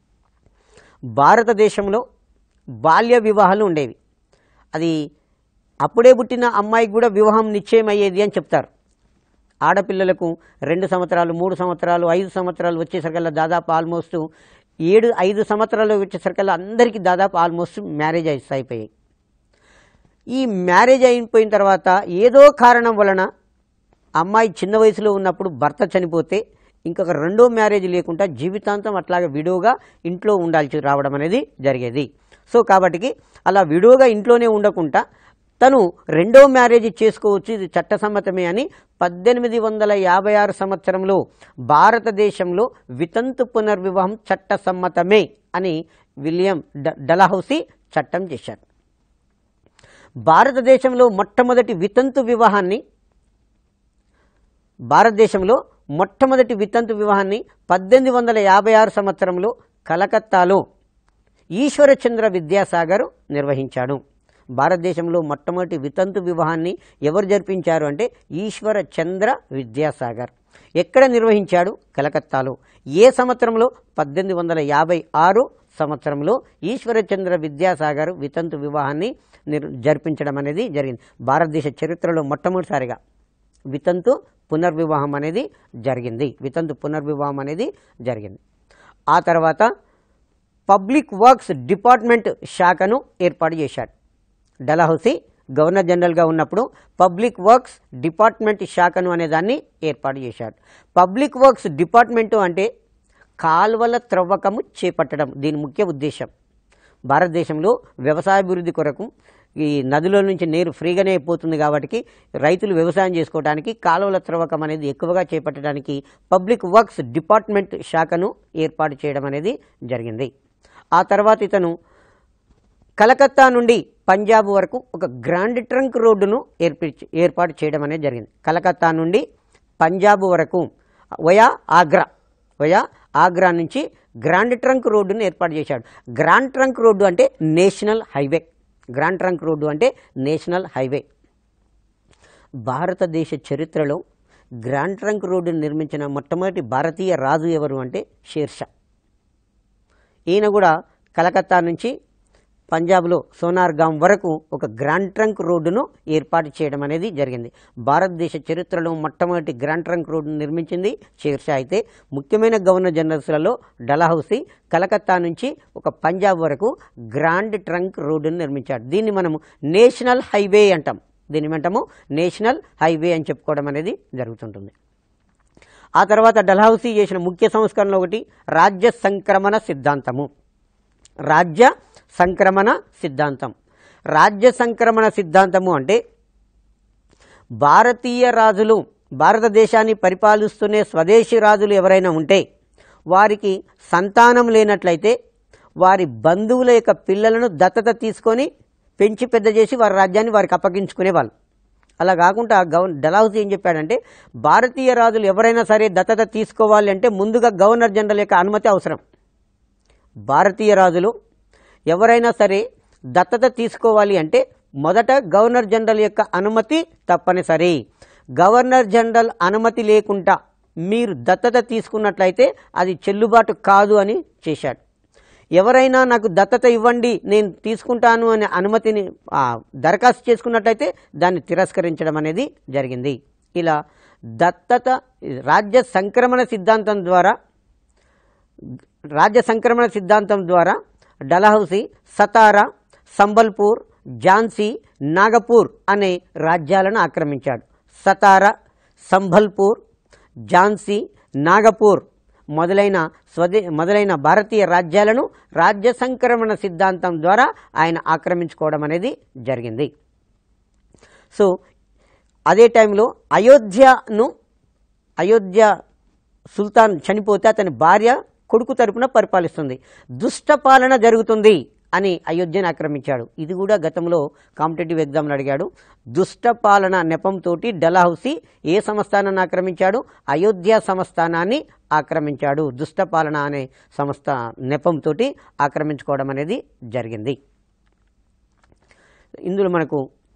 Speaker 1: భారతదేశంలో బాల్య వివాహాలు ఉండేవి. అది అప్పుడే పుట్టిన అమ్మాయికి కూడా వివాహం నిశ్చయం అయ్యేది అని చెప్తారు. ఆడపిల్లలకు రెండు సంవత్సరాలు మూడు సంవత్సరాలు ఐదు సంవత్సరాలు వచ్చేసరికల్లా దాదాపు ఆల్మోస్ట్ ఏడు ఐదు సంవత్సరాలు వచ్చేసరికల్లా అందరికీ దాదాపు ఆల్మోస్ట్ మ్యారేజ్ అయిపోయాయి. ఈ మ్యారేజ్ అయిపోయిన తర్వాత ఏదో కారణం వలన అమ్మాయి చిన్న వయసులో ఉన్నప్పుడు భర్త చనిపోతే ఇంకొక రెండో మ్యారేజ్ లేకుండా జీవితాంతం అట్లాగే విడోగా ఇంట్లో ఉండాల్సి రావడం అనేది జరిగేది. సో కాబట్టి అలా విడోగా ఇంట్లోనే ఉండకుండా తను రెండో మ్యారేజ్ చేసుకోవచ్చు, ఇది చట్టసమ్మతమే అని పద్దెనిమిది వందల యాభై ఆరు సంవత్సరంలో భారతదేశంలో వితంతు పునర్వివాహం చట్టసమ్మతమే అని విలియం డల్హౌసీ చట్టం చేశారు. భారతదేశంలో మొట్టమొదటి వితంతు వివాహాన్ని భారతదేశంలో మొట్టమొదటి వితంతు వివాహాన్ని పద్దెనిమిది వందల యాభై ఆరు సంవత్సరంలో కలకత్తాలో ఈశ్వరచంద్ర విద్యాసాగర్ నిర్వహించాడు. భారతదేశంలో మొట్టమొదటి వితంతు వివాహాన్ని ఎవరు జరిపించారు అంటే ఈశ్వర చంద్ర విద్యాసాగర్. ఎక్కడ నిర్వహించాడు? కలకత్తాలో. ఏ సంవత్సరంలో? పద్దెనిమిది వందల యాభై ఆరు సంవత్సరంలో ఈశ్వరచంద్ర విద్యాసాగర్ వితంతు వివాహాన్ని నిర్ జరిపించడం అనేది జరిగింది. భారతదేశ చరిత్రలో మొట్టమొదటిసారిగా వితంతు పునర్వివాహం అనేది జరిగింది. వితంతు పునర్వివాహం అనేది జరిగింది. ఆ తర్వాత పబ్లిక్ వర్క్స్ డిపార్ట్మెంట్ శాఖను ఏర్పాటు చేశాడు. డల్హౌసీ గవర్నర్ జనరల్గా ఉన్నప్పుడు పబ్లిక్ వర్క్స్ డిపార్ట్మెంట్ శాఖను అనేదాన్ని ఏర్పాటు చేశాడు. పబ్లిక్ వర్క్స్ డిపార్ట్మెంటు అంటే కాల్వల త్రవ్వకము చేపట్టడం, దీని ముఖ్య ఉద్దేశం. భారతదేశంలో వ్యవసాయాభివృద్ధి కొరకు ఈ నదిలో నుంచి నీరు ఫ్రీగానే అయిపోతుంది కాబట్టి రైతులు వ్యవసాయం చేసుకోవడానికి కాలువల త్రవ్వకం అనేది ఎక్కువగా చేపట్టడానికి పబ్లిక్ వర్క్స్ డిపార్ట్మెంట్ శాఖను ఏర్పాటు చేయడం అనేది జరిగింది. ఆ తర్వాత ఇతను కలకత్తా నుండి పంజాబ్ వరకు ఒక గ్రాండ్ ట్రంక్ రోడ్డును ఏర్పి ఏర్పాటు చేయడం అనేది జరిగింది. కలకత్తా నుండి పంజాబ్ వరకు వయా ఆగ్రా వయా ఆగ్రా నుంచి గ్రాండ్ ట్రంక్ రోడ్డును ఏర్పాటు చేశాడు. గ్రాండ్ ట్రంక్ రోడ్డు అంటే national highway. Grand trunk road అంటే నేషనల్ హైవే. భారతదేశ చరిత్రలో గ్రాండ్ ట్రంక్ రోడ్డును నిర్మించిన మొట్టమొదటి భారతీయ రాజు ఎవరు అంటే షేర్షా. ఈయన కూడా కలకత్తా నుంచి పంజాబ్లో సోనార్గాం వరకు ఒక గ్రాండ్ ట్రంక్ రోడ్డును ఏర్పాటు చేయడం అనేది జరిగింది. భారతదేశ చరిత్రలో మొట్టమొదటి గ్రాండ్ ట్రంక్ రోడ్డును నిర్మించింది షేర్షా. అయితే ముఖ్యమైన గవర్నర్ జనరల్స్లలో డల్హౌసీ కలకత్తా నుంచి ఒక పంజాబ్ వరకు గ్రాండ్ ట్రంక్ రోడ్డును నిర్మించాడు. దీన్ని మనము నేషనల్ హైవే అంటాం. దీన్ని ఏమంటాము? నేషనల్ హైవే అని చెప్పుకోవడం అనేది జరుగుతుంటుంది. ఆ తర్వాత డల్హౌసీ చేసిన ముఖ్య సంస్కరణలు ఒకటి రాజ్య సంక్రమణ సిద్ధాంతము. రాజ్య సంక్రమణ సిద్ధాంతం. రాజ్య సంక్రమణ సిద్ధాంతము అంటే భారతీయ రాజులు భారతదేశాన్ని పరిపాలిస్తూనే స్వదేశీ రాజులు ఎవరైనా ఉంటే వారికి సంతానం లేనట్లయితే వారి బంధువుల యొక్క పిల్లలను దత్తత తీసుకొని పెంచి పెద్ద చేసి వారి రాజ్యాన్ని వారికి అప్పగించుకునేవాళ్ళు. అలా కాకుండా గవర్న డల్హౌసీ ఏం చెప్పాడంటే భారతీయ రాజులు ఎవరైనా సరే దత్తత తీసుకోవాలి అంటే ముందుగా గవర్నర్ జనరల్ యొక్క అనుమతి అవసరం. భారతీయ రాజులు ఎవరైనా సరే దత్తత తీసుకోవాలి అంటే మొదట గవర్నర్ జనరల్ యొక్క అనుమతి తప్పనిసరి. గవర్నర్ జనరల్ అనుమతి లేకుండా మీరు దత్తత తీసుకున్నట్లయితే అది చెల్లుబాటు కాదు అని చేశాడు. ఎవరైనా నాకు దత్తత ఇవ్వండి నేను తీసుకుంటాను అనే అనుమతిని దరఖాస్తు చేసుకున్నట్లయితే దాన్ని తిరస్కరించడం అనేది జరిగింది. ఇలా దత్తత రాజ్య సంక్రమణ సిద్ధాంతం ద్వారా రాజ్య సంక్రమణ సిద్ధాంతం ద్వారా డల్హౌసీ సతారా, సంబల్పూర్, ఝాన్సీ, నాగపూర్ అనే రాజ్యాలను ఆక్రమించాడు. సతారా, సంబల్పూర్, ఝాన్సీ, నాగపూర్ మొదలైన స్వదే మొదలైన భారతీయ రాజ్యాలను రాజ్య సంక్రమణ సిద్ధాంతం ద్వారా ఆయన ఆక్రమించుకోవడం అనేది జరిగింది. సో అదే టైంలో అయోధ్యను అయోధ్య సుల్తాన్ చనిపోతే అతని భార్య కొడుకు తరపున పరిపాలిస్తుంది. దుష్ట పాలన జరుగుతుంది అని అయోధ్యను ఆక్రమించాడు. ఇది కూడా గతంలో కాంపిటేటివ్ ఎగ్జామ్లో అడిగాడు. దుష్ట పాలన నెపంతో డల్హౌసీ ఏ సంస్థానాన్ని ఆక్రమించాడు? అయోధ్య సంస్థానాన్ని ఆక్రమించాడు. దుష్ట పాలన అనే సంస్థ నెపంతో ఆక్రమించుకోవడం అనేది జరిగింది. ఇందులో మనకు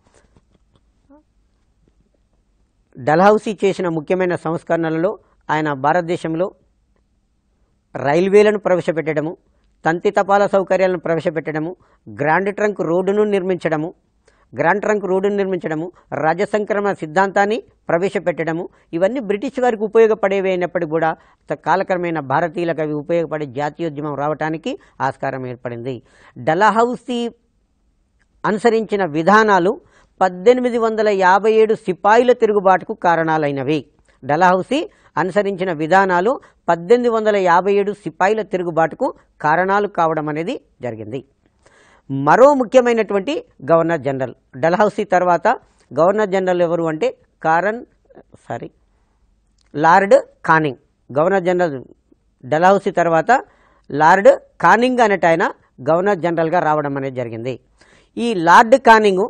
Speaker 1: డల్హౌసీ చేసిన ముఖ్యమైన సంస్కరణలలో ఆయన భారతదేశంలో రైల్వేలను ప్రవేశపెట్టడము, తంతి తపాలా సౌకర్యాలను ప్రవేశపెట్టడము, గ్రాండ్ ట్రంక్ రోడ్డును నిర్మించడము గ్రాండ్ ట్రంక్ రోడ్డును నిర్మించడము రాజ్య సంక్రమణ సిద్ధాంతాన్ని ప్రవేశపెట్టడము ఇవన్నీ బ్రిటిష్ వారికి ఉపయోగపడేవి అయినప్పటికీ కూడా కాలక్రమేణా భారతీయులకు అవి ఉపయోగపడే జాతీయోద్యమం రావడానికి ఆస్కారం ఏర్పడింది. డల్హౌసీ అనుసరించిన విధానాలు పద్దెనిమిది వందల యాభై ఏడు సిపాయిల తిరుగుబాటుకు కారణాలైనవి. డల్హౌసీ అనుసరించిన విధానాలు పద్దెనిమిది వందల యాభై ఏడు సిపాయిల తిరుగుబాటుకు కారణాలు కావడం అనేది జరిగింది. మరో ముఖ్యమైనటువంటి గవర్నర్ జనరల్ డల్హౌసీ తర్వాత గవర్నర్ జనరల్ ఎవరు అంటే కారన్ sorry Lord Canning. Governor general Dalhousie తర్వాత లార్డ్ కానింగ్ అనేట ఆయన గవర్నర్ జనరల్గా రావడం అనేది జరిగింది. ఈ లార్డ్ కానింగ్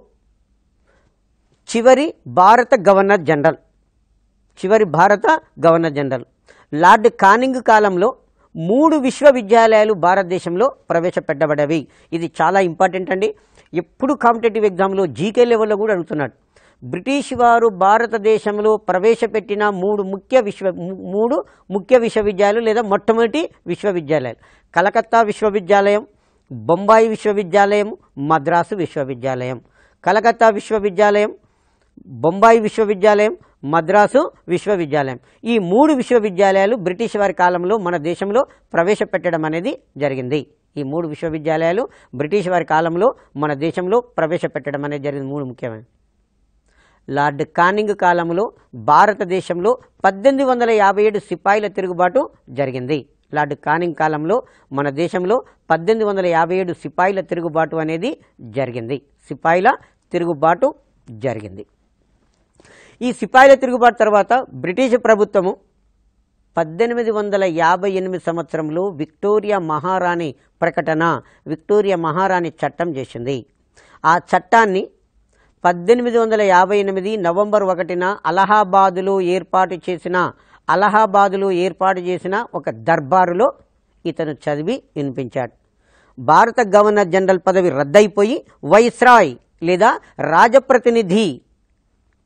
Speaker 1: చివరి భారత గవర్నర్ జనరల్ చివరి భారత గవర్నర్ జనరల్ లార్డ్ కానింగ్ కాలంలో మూడు విశ్వవిద్యాలయాలు భారతదేశంలో ప్రవేశపెట్టబడవి. ఇది చాలా ఇంపార్టెంట్ అండి. ఎప్పుడు కాంపిటేటివ్ ఎగ్జామ్లో జీకే లెవెల్లో కూడా అడుగుతున్నాడు. బ్రిటిష్ వారు భారతదేశంలో ప్రవేశపెట్టిన మూడు ముఖ్య విశ్వ మూడు ముఖ్య విశ్వవిద్యాలయాలు లేదా మొట్టమొదటి విశ్వవిద్యాలయాలు కలకత్తా విశ్వవిద్యాలయం, బొంబాయి విశ్వవిద్యాలయం, మద్రాసు విశ్వవిద్యాలయం. కలకత్తా విశ్వవిద్యాలయం, బొంబాయి విశ్వవిద్యాలయం, మద్రాసు విశ్వవిద్యాలయం. ఈ మూడు విశ్వవిద్యాలయాలు బ్రిటిష్ వారి కాలంలో మన దేశంలో ప్రవేశపెట్టడం అనేది జరిగింది. ఈ మూడు విశ్వవిద్యాలయాలు బ్రిటిష్ వారి కాలంలో మన దేశంలో ప్రవేశపెట్టడం అనేది జరిగింది. మూడు ముఖ్యమైన లార్డ్ కానింగ్ కాలంలో భారతదేశంలో పద్దెనిమిది వందల యాభై ఏడు సిపాయిల తిరుగుబాటు జరిగింది. లార్డ్ కానింగ్ కాలంలో మన దేశంలో పద్దెనిమిది వందల యాభై ఏడు సిపాయిల తిరుగుబాటు అనేది జరిగింది. సిపాయిల తిరుగుబాటు జరిగింది. ఈ సిపాయిల తిరుగుబాటు తర్వాత బ్రిటిష్ ప్రభుత్వము పద్దెనిమిది వందల యాభై ఎనిమిది సంవత్సరంలో విక్టోరియా మహారాణి ప్రకటన విక్టోరియా మహారాణి చట్టం చేసింది. ఆ చట్టాన్ని పద్దెనిమిది వందల యాభై ఎనిమిది నవంబర్ ఒకటిన అలహాబాదులో ఏర్పాటు చేసిన అలహాబాదులో ఏర్పాటు చేసిన ఒక దర్బారులో ఇతను చదివి వినిపించాడు. భారత గవర్నర్ జనరల్ పదవి రద్దయిపోయి వైస్రాయ్ లేదా రాజప్రతినిధి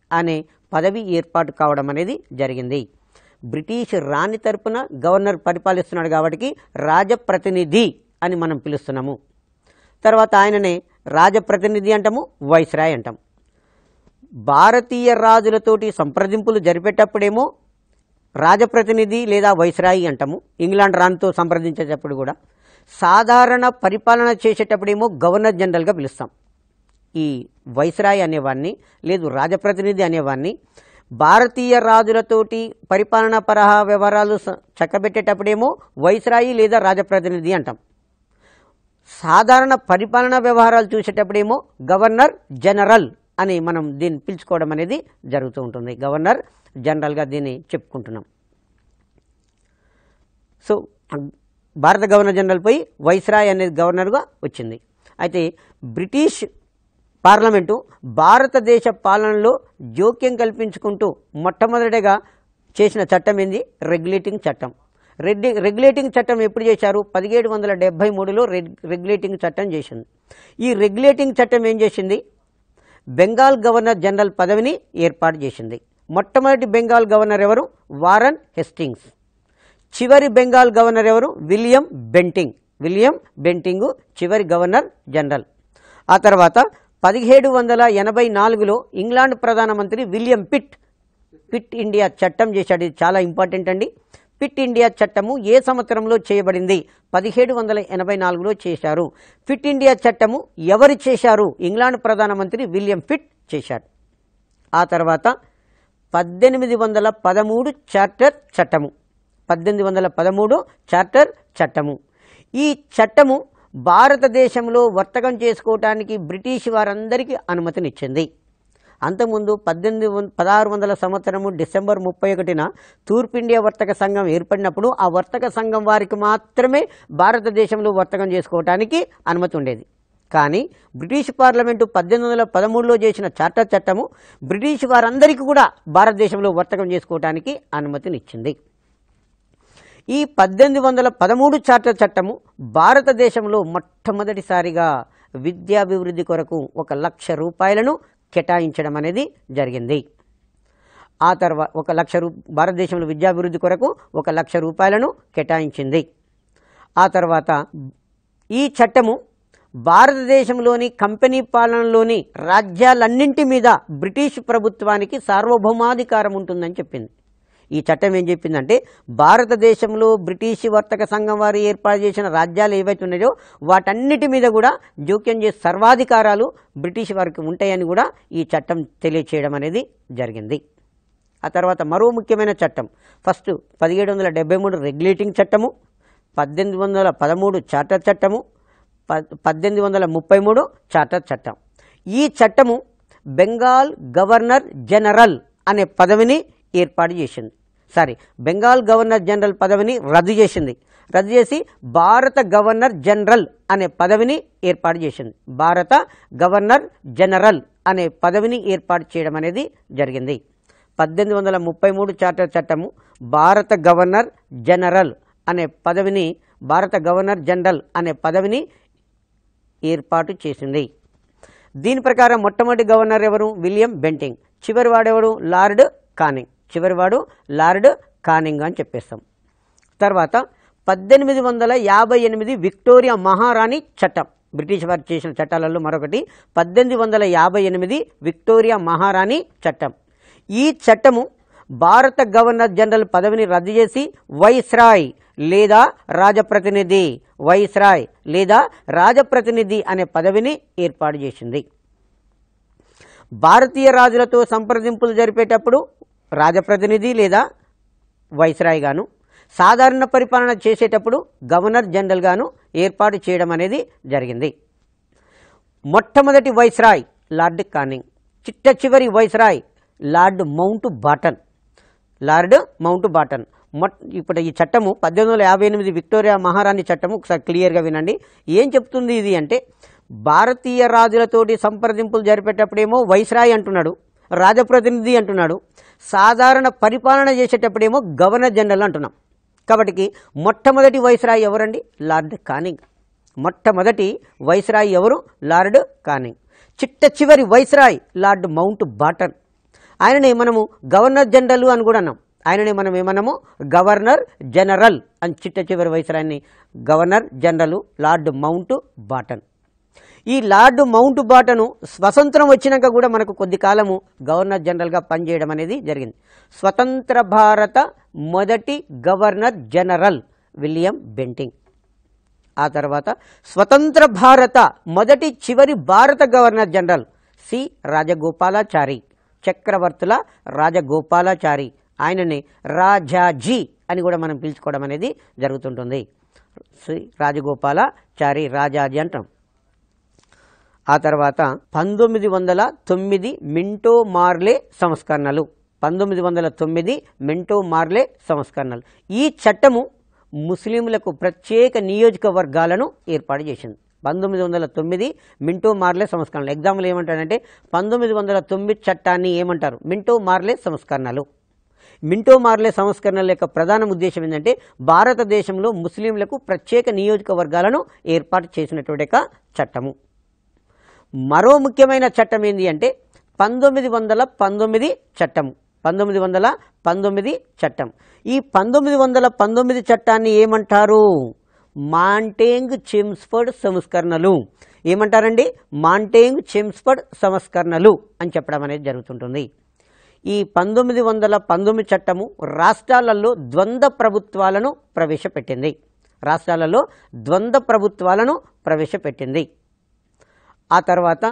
Speaker 1: అనే పదవి ఏర్పాటు కావడం అనేది జరిగింది. బ్రిటిష్ రాణి తరపున గవర్నర్ పరిపాలిస్తున్నాడు కాబట్టి రాజప్రతినిధి అని మనం పిలుస్తున్నాము. తర్వాత ఆయననే రాజప్రతినిధి అంటాము, వైస్రాయ్ అంటాం. భారతీయ రాజులతోటి సంప్రదింపులు జరిపేటప్పుడేమో రాజప్రతినిధి లేదా వైస్రాయి అంటాము. ఇంగ్లాండ్ రాణితో సంప్రదించేటప్పుడు కూడా. సాధారణ పరిపాలన చేసేటప్పుడేమో గవర్నర్ జనరల్గా పిలుస్తాం. ఈ వైస్రాయ్ అనేవాడిని లేదు రాజప్రతినిధి అనేవాడిని భారతీయ రాజులతోటి పరిపాలనా పరహా వ్యవహారాలు చక్కబెట్టేటప్పుడేమో వైస్రాయి లేదా రాజప్రతినిధి అంటాం. సాధారణ పరిపాలనా వ్యవహారాలు చూసేటప్పుడేమో గవర్నర్ జనరల్ అని మనం దీన్ని పిలుచుకోవడం అనేది జరుగుతూ ఉంటుంది. గవర్నర్ జనరల్గా దీన్ని చెప్పుకుంటున్నాం. సో భారత గవర్నర్ జనరల్ పోయి వైస్రాయ్ అనేది గవర్నర్గా వచ్చింది. అయితే బ్రిటిష్ పార్లమెంటు భారతదేశ పాలనలో జోక్యం కల్పించుకుంటూ మొట్టమొదటిగా చేసిన చట్టం ఏంది? రెగ్యులేటింగ్ చట్టం. రెగ్యు రెగ్యులేటింగ్ చట్టం ఎప్పుడు చేశారు? పదిహేడు వందల డెబ్భై మూడులో రెగ్ రెగ్యులేటింగ్ చట్టం చేసింది. ఈ రెగ్యులేటింగ్ చట్టం ఏం చేసింది? బెంగాల్ గవర్నర్ జనరల్ పదవిని ఏర్పాటు చేసింది. మొట్టమొదటి బెంగాల్ గవర్నర్ ఎవరు? Warren Hastings. చివరి బెంగాల్ గవర్నర్ ఎవరు? William Bentinck. విలియం బెంటింగు చివరి గవర్నర్ జనరల్. ఆ తర్వాత పదిహేడు వందల ఎనభై నాలుగులో ఇంగ్లాండ్ ప్రధానమంత్రి విలియం పిట్ పిట్ ఇండియా చట్టం చేశాడు. ఇది చాలా ఇంపార్టెంట్ అండి. పిట్ ఇండియా చట్టము ఏ సంవత్సరంలో చేయబడింది? పదిహేడు వందల ఎనభై నాలుగులో చేశారు. పిట్ ఇండియా చట్టము ఎవరు చేశారు? ఇంగ్లాండ్ ప్రధానమంత్రి విలియం పిట్ చేశాడు. ఆ తర్వాత పద్దెనిమిది వందల పదమూడు చార్టర్ చట్టము పద్దెనిమిది వందల పదమూడు చార్టర్ చట్టము ఈ చట్టము భారతదేశంలో వర్తకం చేసుకోవటానికి బ్రిటిష్ వారందరికీ అనుమతినిచ్చింది. అంతకుముందు పద్దెనిమిది పదహారు వందల సంవత్సరము డిసెంబర్ ముప్పై ఒకటిన తూర్పు ఇండియా వర్తక సంఘం ఏర్పడినప్పుడు ఆ వర్తక సంఘం వారికి మాత్రమే భారతదేశంలో వర్తకం చేసుకోవటానికి అనుమతి ఉండేది. కానీ బ్రిటిష్ పార్లమెంటు పద్దెనిమిది వందల పదమూడులో చేసిన చార్టర్ చట్టము బ్రిటిష్ వారందరికీ కూడా భారతదేశంలో వర్తకం చేసుకోవటానికి అనుమతినిచ్చింది. ఈ పద్దెనిమిది వందల పదమూడు చార్టర్ చట్టము భారతదేశంలో మొట్టమొదటిసారిగా విద్యాభివృద్ధి కొరకు ఒక లక్ష రూపాయలను కేటాయించడం అనేది జరిగింది. ఆ తర్వాత ఒక లక్ష రూ భారతదేశంలో విద్యాభివృద్ధి కొరకు ఒక లక్ష రూపాయలను కేటాయించింది. ఆ తర్వాత ఈ చట్టము భారతదేశంలోని కంపెనీ పాలనలోని రాజ్యాలన్నింటి మీద బ్రిటిష్ ప్రభుత్వానికి సార్వభౌమాధికారం ఉంటుందని చెప్పింది. ఈ చట్టం ఏం చెప్పిందంటే భారతదేశంలో బ్రిటిష్ వర్తక సంఘం వారు ఏర్పాటు చేసిన రాజ్యాలు ఏవైతే ఉన్నాయో వాటన్నిటి మీద కూడా జోక్యం చేసే సర్వాధికారాలు బ్రిటిష్ వారికి ఉంటాయని కూడా ఈ చట్టం తెలియచేయడం అనేది జరిగింది. ఆ తర్వాత మరో ముఖ్యమైన చట్టం ఫస్ట్ పదిహేడు వందల డెబ్బై మూడు రెగ్యులేటింగ్ చట్టము, పద్దెనిమిది వందల పదమూడు చార్టర్ చట్టము, పద్దెనిమిది వందల ముప్పై మూడు చార్టర్ చట్టం. ఈ చట్టము బెంగాల్ గవర్నర్ జనరల్ అనే పదవిని ఏర్పాటు చేసింది. సారీ బెంగాల్ గవర్నర్ జనరల్ పదవిని రద్దు చేసింది. రద్దు చేసి భారత గవర్నర్ జనరల్ అనే పదవిని ఏర్పాటు చేసింది. భారత గవర్నర్ జనరల్ అనే పదవిని ఏర్పాటు చేయడం అనేది జరిగింది. పద్దెనిమిది వందల ముప్పై మూడు చార్టర్ చట్టము భారత గవర్నర్ జనరల్ అనే పదవిని భారత గవర్నర్ జనరల్ అనే పదవిని ఏర్పాటు చేసింది. దీని ప్రకారం మొట్టమొదటి గవర్నర్ ఎవరు? William Bentinck. చివరి వాడెవడు? Lord Canning. చివరివాడు లార్డ్ కానింగ్ అని చెప్పేస్తాం. తర్వాత పద్దెనిమిది వందల యాభై ఎనిమిది విక్టోరియా మహారాణి చట్టం బ్రిటిష్ వారు చేసిన చట్టాలలో మరొకటి పద్దెనిమిది వందల యాభై ఎనిమిది విక్టోరియా మహారాణి చట్టం. ఈ చట్టము భారత గవర్నర్ జనరల్ పదవిని రద్దు చేసి వైస్రాయ్ లేదా రాజప్రతినిధి వైస్రాయ్ లేదా రాజప్రతినిధి అనే పదవిని ఏర్పాటు చేసింది. భారతీయ రాజులతో సంప్రదింపులు జరిపేటప్పుడు రాజప్రతినిధి లేదా వైస్రాయ్ గాను, సాధారణ పరిపాలన చేసేటప్పుడు గవర్నర్ జనరల్ గాను ఏర్పాటు చేయడం అనేది జరిగింది. మొట్టమొదటి వైస్రాయ్ లార్డ్ కానింగ్, చిట్ట చివరి viceroy Lord Mountbatten. Lord Mountbatten మొట్ ఇప్పుడు ఈ చట్టము పద్దెనిమిది వందల యాభై ఎనిమిది విక్టోరియా మహారాణి చట్టము ఒకసారి క్లియర్గా వినండి. ఏం చెప్తుంది ఇది అంటే భారతీయ రాజులతోటి సంప్రదింపులు జరిపేటప్పుడేమో వైస్రాయ్ అంటున్నాడు, రాజప్రతినిధి అంటున్నాడు, సాధారణ పరిపాలన చేసేటప్పుడేమో గవర్నర్ జనరల్ అంటున్నాం. కాబట్టి మొట్టమొదటి వైస్రాయ్ ఎవరండి? Lord Canning. మొట్టమొదటి వైస్రాయ్ ఎవరు? Lord Canning. చిట్ట చివరి వైస్రాయ్ లార్డ్ మౌంట్ బాటన్. ఆయననే మనము గవర్నర్ జనరల్ అని కూడా అన్నాం. ఆయననే మనం ఏమన్నాము గవర్నర్ జనరల్ అని చిట్ట చివరి వైస్రాయ్ని governor general Lord Mountbatten. ఈ లార్డ్ మౌంట్ బాటను స్వతంత్రం వచ్చినాక కూడా మనకు కొద్ది కాలము గవర్నర్ జనరల్గా పనిచేయడం అనేది జరిగింది. స్వతంత్ర భారత మొదటి గవర్నర్ జనరల్ విలియం బెంటింగ్. ఆ తర్వాత స్వతంత్ర భారత మొదటి చివరి భారత గవర్నర్ జనరల్ సి రాజగోపాలాచారి, చక్రవర్తుల రాజగోపాలాచారి. ఆయనని రాజాజీ అని కూడా మనం పిలుచుకోవడం అనేది జరుగుతుంటుంది. శ్రీ రాజగోపాలాచారి, రాజాజీ అంటాం. ఆ తర్వాత పంతొమ్మిది వందల తొమ్మిది మింటో మార్లే సంస్కరణలు. పంతొమ్మిది వందల తొమ్మిది మింటో మార్లే సంస్కరణలు. ఈ చట్టము ముస్లింలకు ప్రత్యేక నియోజకవర్గాలను ఏర్పాటు చేసింది. పంతొమ్మిది వందల తొమ్మిది మింటో మార్లే సంస్కరణలు. ఎగ్జాంపుల్ ఏమంటారంటే పంతొమ్మిది వందల తొమ్మిది చట్టాన్ని ఏమంటారు? మింటో మార్లే సంస్కరణలు. మింటో మార్లే సంస్కరణల యొక్క ప్రధాన ఉద్దేశం ఏంటంటే భారతదేశంలో ముస్లింలకు ప్రత్యేక నియోజకవర్గాలను ఏర్పాటు చేసినటువంటి చట్టము. మరో ముఖ్యమైన చట్టం ఏంటి అంటే పంతొమ్మిది వందల పంతొమ్మిది చట్టము. పంతొమ్మిది వందల పంతొమ్మిది చట్టం. ఈ పంతొమ్మిది వందల పంతొమ్మిది చట్టాన్ని ఏమంటారు? మాంటేంగ్ చెమ్స్ఫర్డ్ సంస్కరణలు. ఏమంటారండి? మాంటేంగ్ చెమ్స్ఫర్డ్ సంస్కరణలు అని చెప్పడం అనేది జరుగుతుంటుంది. ఈ పంతొమ్మిది వందల పంతొమ్మిది చట్టము రాష్ట్రాలలో ద్వంద్వ ప్రభుత్వాలను ప్రవేశపెట్టింది. రాష్ట్రాలలో ద్వంద్వ ప్రభుత్వాలను ప్రవేశపెట్టింది. ఆ తర్వాత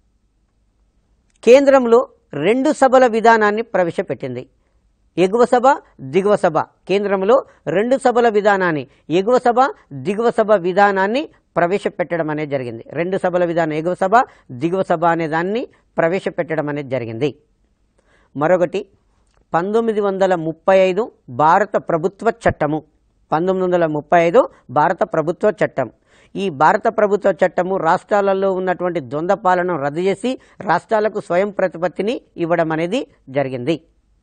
Speaker 1: కేంద్రంలో రెండు సభల విధానాన్ని ప్రవేశపెట్టింది. ఎగువ సభ, దిగువ సభ. కేంద్రంలో రెండు సభల విధానాన్ని, ఎగువ సభ, దిగువ సభ విధానాన్ని ప్రవేశపెట్టడం అనేది జరిగింది. రెండు సభల విధానం, ఎగువ సభ, దిగువ సభ అనే దాన్ని ప్రవేశపెట్టడం అనేది జరిగింది. మరొకటి పంతొమ్మిది వందల ముప్పై ఐదు భారత ప్రభుత్వ చట్టము. పంతొమ్మిది వందల ముప్పై ఐదు భారత ప్రభుత్వ చట్టం. ఈ భారత ప్రభుత్వ చట్టము రాష్ట్రాలలో ఉన్నటువంటి ద్వంద్వ పాలనను రద్దు చేసి రాష్ట్రాలకు స్వయం ప్రతిపత్తిని ఇవ్వడం అనేది జరిగింది.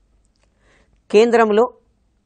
Speaker 1: కేంద్రంలో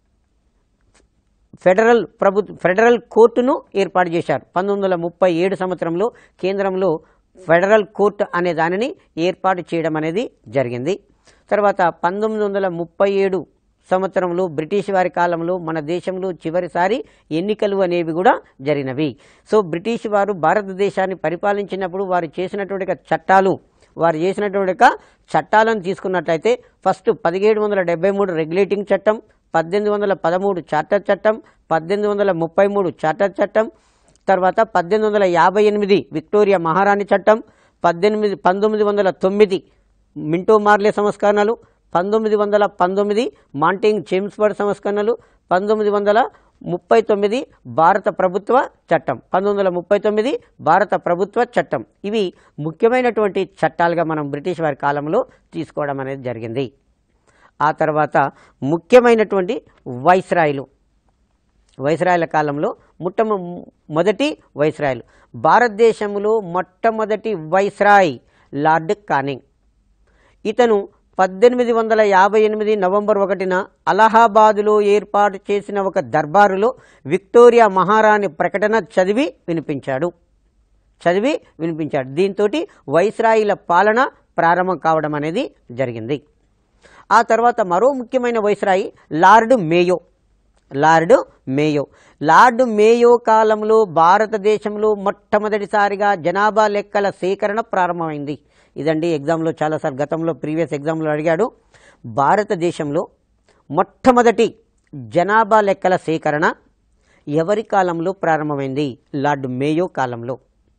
Speaker 1: ఫెడరల్ ప్రభు ఫెడరల్ కోర్టును ఏర్పాటు చేశారు. పంతొమ్మిది వందల ముప్పై ఏడు సంవత్సరంలో కేంద్రంలో ఫెడరల్ కోర్టు అనే దానిని ఏర్పాటు చేయడం అనేది జరిగింది. తర్వాత పంతొమ్మిది వందల ముప్పై ఏడు సంవత్సరంలో బ్రిటిష్ వారి కాలంలో మన దేశంలో చివరిసారి ఎన్నికలు అనేవి కూడా జరిగినవి. సో బ్రిటిష్ వారు భారతదేశాన్ని పరిపాలించినప్పుడు వారు చేసినటువంటి చట్టాలు వారు చేసినటువంటి చట్టాలను తీసుకున్నట్లయితే ఫస్ట్ పదిహేడు వందల డెబ్బై మూడు రెగ్యులేటింగ్ చట్టం, పద్దెనిమిది వందల పదమూడు చార్టర్ చట్టం, పద్దెనిమిది వందల ముప్పై మూడు చార్టర్ చట్టం, తర్వాత పద్దెనిమిది వందల యాభై ఎనిమిది విక్టోరియా మహారాణి చట్టం, పద్దెనిమిది పంతొమ్మిది వందల తొమ్మిది మింటో మార్లే సంస్కరణలు, పంతొమ్మిది వందల పంతొమ్మిది మాంటేంగ్ చెమ్స్ఫర్డ్ సంస్కరణలు, పంతొమ్మిది వందల ముప్పై తొమ్మిది భారత ప్రభుత్వ చట్టం. పంతొమ్మిది వందల ముప్పై తొమ్మిది భారత ప్రభుత్వ చట్టం. ఇవి ముఖ్యమైనటువంటి చట్టాలుగా మనం బ్రిటిష్ వారి కాలంలో తీసుకోవడం అనేది జరిగింది. ఆ తర్వాత ముఖ్యమైనటువంటి వైస్రాయ్లు. వైస్రాయ్ల కాలంలో మొట్టమ మొదటి వైస్రాయ్లు భారతదేశంలో మొట్టమొదటి వైస్రాయ్ లార్డ్ కానింగ్. ఇతను పద్దెనిమిది వందల యాభై ఎనిమిది నవంబర్ ఒకటిన అలహాబాదులో ఏర్పాటు చేసిన ఒక దర్బారులో విక్టోరియా మహారాణి ప్రకటన చదివి వినిపించాడు చదివి వినిపించాడు దీంతో వైస్రాయిల పాలన ప్రారంభం కావడం అనేది జరిగింది. ఆ తర్వాత మరో ముఖ్యమైన viceroy Lord Mayo. Lord Mayo Lord Mayo కాలంలో భారతదేశంలో మొట్టమొదటిసారిగా జనాభా లెక్కల సేకరణ ప్రారంభమైంది. ఇదండి ఎగ్జామ్లో చాలాసార్లు గతంలో ప్రీవియస్ ఎగ్జామ్లో అడిగాడు. భారతదేశంలో మొట్టమొదటి జనాభా లెక్కల సేకరణ ఎవరి కాలంలో ప్రారంభమైంది? లార్డ్ మేయో కాలంలో.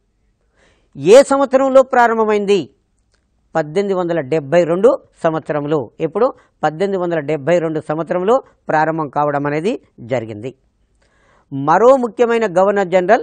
Speaker 1: ఏ సంవత్సరంలో ప్రారంభమైంది? పద్దెనిమిది వందల డెబ్బై రెండు సంవత్సరంలో. ఎప్పుడు? పద్దెనిమిది వందల డెబ్బై రెండు సంవత్సరంలో ప్రారంభం కావడం అనేది జరిగింది. మరో ముఖ్యమైన governor general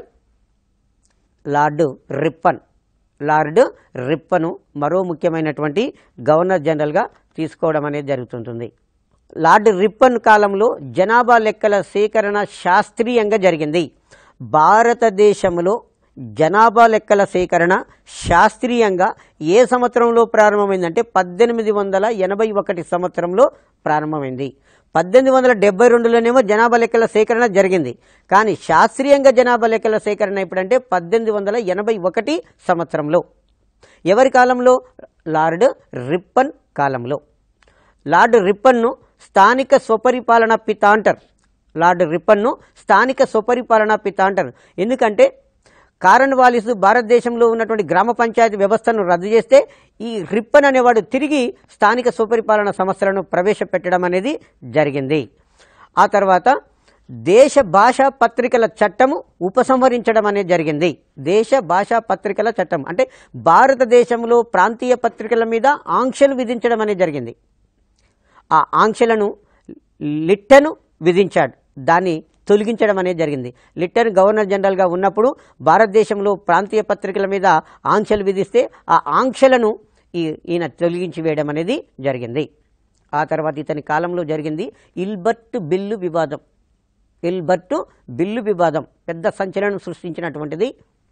Speaker 1: Lord Ripon. Lord Ripon మరో ముఖ్యమైనటువంటి గవర్నర్ జనరల్గా తీసుకోవడం అనేది జరుగుతుంటుంది. లార్డ్ రిప్పన్ కాలంలో జనాభా లెక్కల సేకరణ శాస్త్రీయంగా జరిగింది. భారతదేశంలో జనాభా లెక్కల సేకరణ శాస్త్రీయంగా ఏ సంవత్సరంలో ప్రారంభమైందంటే పద్దెనిమిది వందల ఎనభై ఒకటి సంవత్సరంలో ప్రారంభమైంది. పద్దెనిమిది వందల డెబ్బై రెండులోనేమో జనాభా లెక్కల సేకరణ జరిగింది. కానీ శాస్త్రీయంగా జనాభా లెక్కల సేకరణ ఎప్పుడంటే పద్దెనిమిది వందల ఎనభై ఒకటి సంవత్సరంలో. ఎవరి కాలంలో? లార్డ్ రిప్పన్ కాలంలో. లార్డ్ రిప్పన్ను స్థానిక స్వపరిపాలన పిత అంటారు. లార్డ్ రిప్పన్ను స్థానిక స్వపరిపాలన పిత అంటారు. ఎందుకంటే కారన్వాలిస్ భారతదేశంలో ఉన్నటువంటి గ్రామ పంచాయతీ వ్యవస్థను రద్దు చేస్తే ఈ రిప్పన్ అనేవాడు తిరిగి స్థానిక స్వపరిపాలన సమస్యలను ప్రవేశపెట్టడం అనేది జరిగింది. ఆ తర్వాత దేశ భాషా పత్రికల చట్టము ఉపసంహరించడం అనేది జరిగింది. దేశ భాషా పత్రికల చట్టం అంటే భారతదేశంలో ప్రాంతీయ పత్రికల మీద ఆంక్షలు విధించడం అనేది జరిగింది. ఆ ఆంక్షలను లిట్టను విధించాడు, దాన్ని తొలగించడం అనేది జరిగింది. లిట్టన్ గవర్నర్ జనరల్గా ఉన్నప్పుడు భారతదేశంలో ప్రాంతీయ పత్రికల మీద ఆంక్షలు విధిస్తే ఆ ఆంక్షలను ఈ ఈయన తొలగించి వేయడం అనేది జరిగింది. ఆ తర్వాత ఇతని కాలంలో జరిగింది ఇల్బర్ట్ బిల్లు వివాదం. ఇల్బర్ట్ బిల్లు వివాదం పెద్ద సంచలనం సృష్టించినటువంటిది.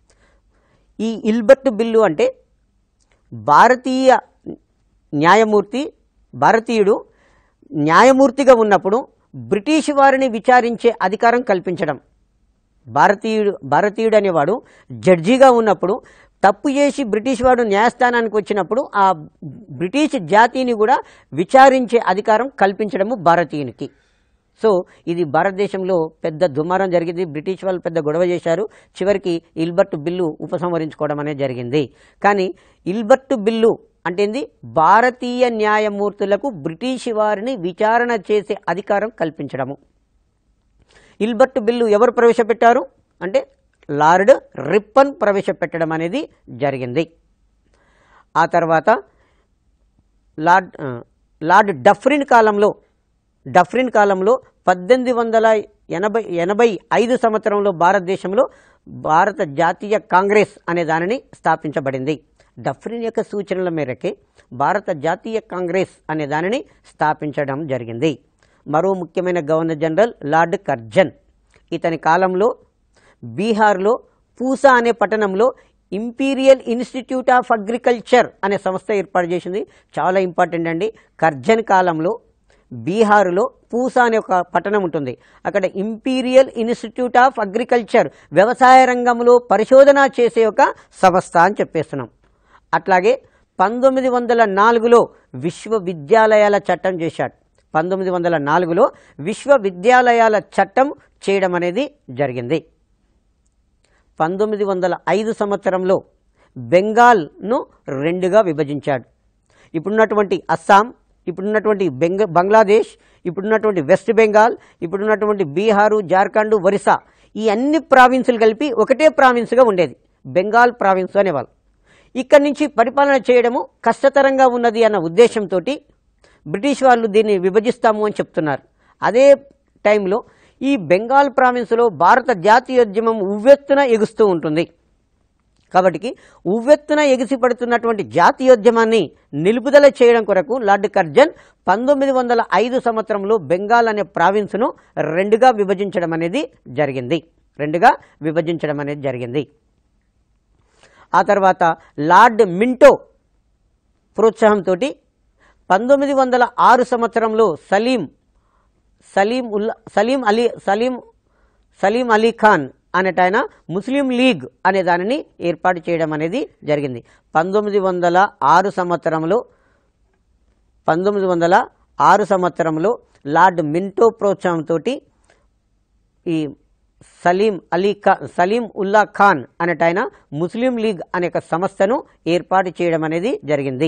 Speaker 1: ఈ ఇల్బర్ట్ బిల్లు అంటే భారతీయ న్యాయమూర్తి భారతీయుడు న్యాయమూర్తిగా ఉన్నప్పుడు బ్రిటిష్ వారిని విచారించే అధికారం కల్పించడం. భారతీయుడు భారతీయుడు అనేవాడు జడ్జిగా ఉన్నప్పుడు తప్పు చేసి బ్రిటిష్ వాడు న్యాయస్థానానికి వచ్చినప్పుడు ఆ బ్రిటిష్ జాతిని కూడా విచారించే అధికారం కల్పించడము భారతీయునికి. సో ఇది భారతదేశంలో పెద్ద దుమారం జరిగింది. బ్రిటిష్ వాళ్ళు పెద్ద గొడవ చేశారు. చివరికి ఇల్బర్ట్ బిల్లు ఉపసంహరించుకోవడం అనేది జరిగింది. కానీ ఇల్బర్ట్ బిల్లు అంటే ఏంది? భారతీయ న్యాయమూర్తులకు బ్రిటిష్ వారిని విచారణ చేసే అధికారం కల్పించడము. ఇల్బర్ట్ బిల్లు ఎవరు ప్రవేశపెట్టారు అంటే లార్డ్ రిప్పన్ ప్రవేశపెట్టడం అనేది జరిగింది. ఆ తర్వాత లార్డ్ లార్డ్ డఫ్రిన్ కాలంలో డఫ్రిన్ కాలంలో పద్దెనిమిది వందల ఎనభై ఎనభై ఐదు సంవత్సరంలో భారతదేశంలో భారత జాతీయ కాంగ్రెస్ అనే దానిని స్థాపించబడింది. డఫ్రిన్ యొక్క సూచనల మేరకే భారత జాతీయ కాంగ్రెస్ అనే దానిని స్థాపించడం జరిగింది. మరో ముఖ్యమైన గవర్నర్ జనరల్ లార్డ్ కర్జన్. ఇతని కాలంలో బీహార్లో పూసా అనే పట్టణంలో ఇంపీరియల్ ఇన్స్టిట్యూట్ ఆఫ్ అగ్రికల్చర్ అనే సంస్థ ఏర్పాటు చేసింది. చాలా ఇంపార్టెంట్ అండి. కర్జన్ కాలంలో బీహారులో పూసా అనే ఒక పట్టణం ఉంటుంది. అక్కడ ఇంపీరియల్ ఇన్స్టిట్యూట్ ఆఫ్ అగ్రికల్చర్ వ్యవసాయ రంగంలో పరిశోధన చేసే ఒక సంస్థ అని చెప్పేస్తున్నాం. అట్లాగే పంతొమ్మిది వందల నాలుగులో విశ్వవిద్యాలయాల చట్టం చేశాడు. పంతొమ్మిది వందల నాలుగులో విశ్వవిద్యాలయాల చట్టం చేయడం అనేది జరిగింది. పంతొమ్మిది వందల ఐదు సంవత్సరంలో బెంగాల్ను రెండుగా విభజించాడు. ఇప్పుడున్నటువంటి అస్సాం, ఇప్పుడున్నటువంటి బెంగ బంగ్లాదేశ్, ఇప్పుడున్నటువంటి వెస్ట్ బెంగాల్, ఇప్పుడున్నటువంటి బీహారు, జార్ఖండ్, ఒరిస్సా ఈ అన్ని ప్రావిన్సులు కలిపి ఒకటే ప్రావిన్స్గా ఉండేది, బెంగాల్ ప్రావిన్స్ అనేవాళ్ళు. ఇక్కడి నుంచి పరిపాలన చేయడము కష్టతరంగా ఉన్నది అన్న ఉద్దేశంతో బ్రిటిష్ వాళ్ళు దీన్ని విభజిస్తాము అని చెప్తున్నారు. అదే టైంలో ఈ బెంగాల్ ప్రావిన్స్లో భారత జాతీయోద్యమం ఉవ్వెత్తున ఎగుస్తూ ఉంటుంది. కాబట్టి ఉవ్వెత్తున ఎగిసిపడుతున్నటువంటి జాతీయోద్యమాన్ని నిలుపుదల చేయడం కొరకు లార్డ్ కర్జన్ పంతొమ్మిది వందల ఐదు సంవత్సరంలో బెంగాల్ అనే ప్రావిన్స్ను రెండుగా విభజించడం అనేది జరిగింది రెండుగా విభజించడం అనేది జరిగింది ఆ తర్వాత లార్డ్ మింటో ప్రోత్సాహంతో పంతొమ్మిది వందల ఆరు సంవత్సరంలో సలీం సలీం ఉల్లా సలీం అలీ సలీం సలీం అలీ ఖాన్ అనేటైన ముస్లిం లీగ్ అనే దానిని ఏర్పాటు చేయడం అనేది జరిగింది. పంతొమ్మిది వందల ఆరు సంవత్సరంలో పంతొమ్మిది వందల ఆరు సంవత్సరంలో లార్డ్ మింటో ప్రోత్సాహంతో ఈ సలీం అలీ ఖా సలీం ఉల్లా ఖాన్ అనేటైన ముస్లిం లీగ్ అనే ఒక సంస్థను ఏర్పాటు చేయడం అనేది జరిగింది.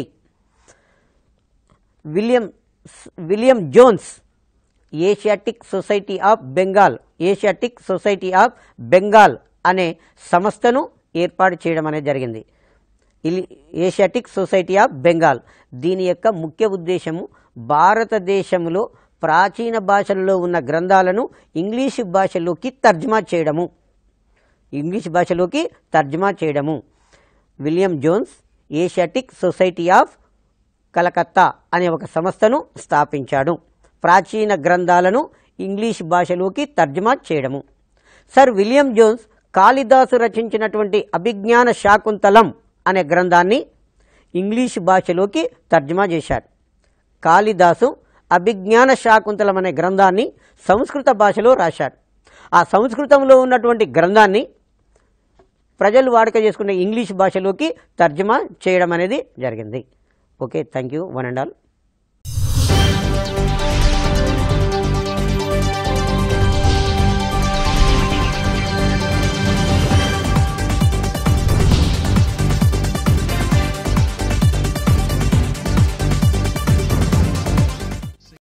Speaker 1: William William Jones Asiatic Society of Bengal Asiatic Society of Bengal అనే సంస్థను ఏర్పాటు చేయడం అనేది జరిగింది. ఏషియాటిక్ సొసైటీ ఆఫ్ బెంగాల్ దీని యొక్క ముఖ్య ఉద్దేశము భారతదేశంలో ప్రాచీన భాషల్లో ఉన్న గ్రంథాలను ఇంగ్లీష్ భాషలోకి తర్జుమా చేయడము ఇంగ్లీష్ భాషలోకి తర్జుమా చేయడము William Jones Asiatic Society of Calcutta అనే ఒక సంస్థను స్థాపించాడు. ప్రాచీన గ్రంథాలను ఇంగ్లీష్ భాషలోకి తర్జుమా చేయడము. సర్ విలియం జోన్స్ కాళిదాసు రచించినటువంటి అభిజ్ఞాన శాకుంతలం అనే గ్రంథాన్ని ఇంగ్లీష్ భాషలోకి తర్జుమా చేశాడు. కాళిదాసు అభిజ్ఞాన శాకుంతలం అనే గ్రంథాన్ని సంస్కృత భాషలో రాశాడు. ఆ సంస్కృతంలో ఉన్నటువంటి గ్రంథాన్ని ప్రజలు వాడుక చేసుకునే ఇంగ్లీష్ భాషలోకి తర్జుమా చేయడం అనేది జరిగింది. Okay, thank you one and all.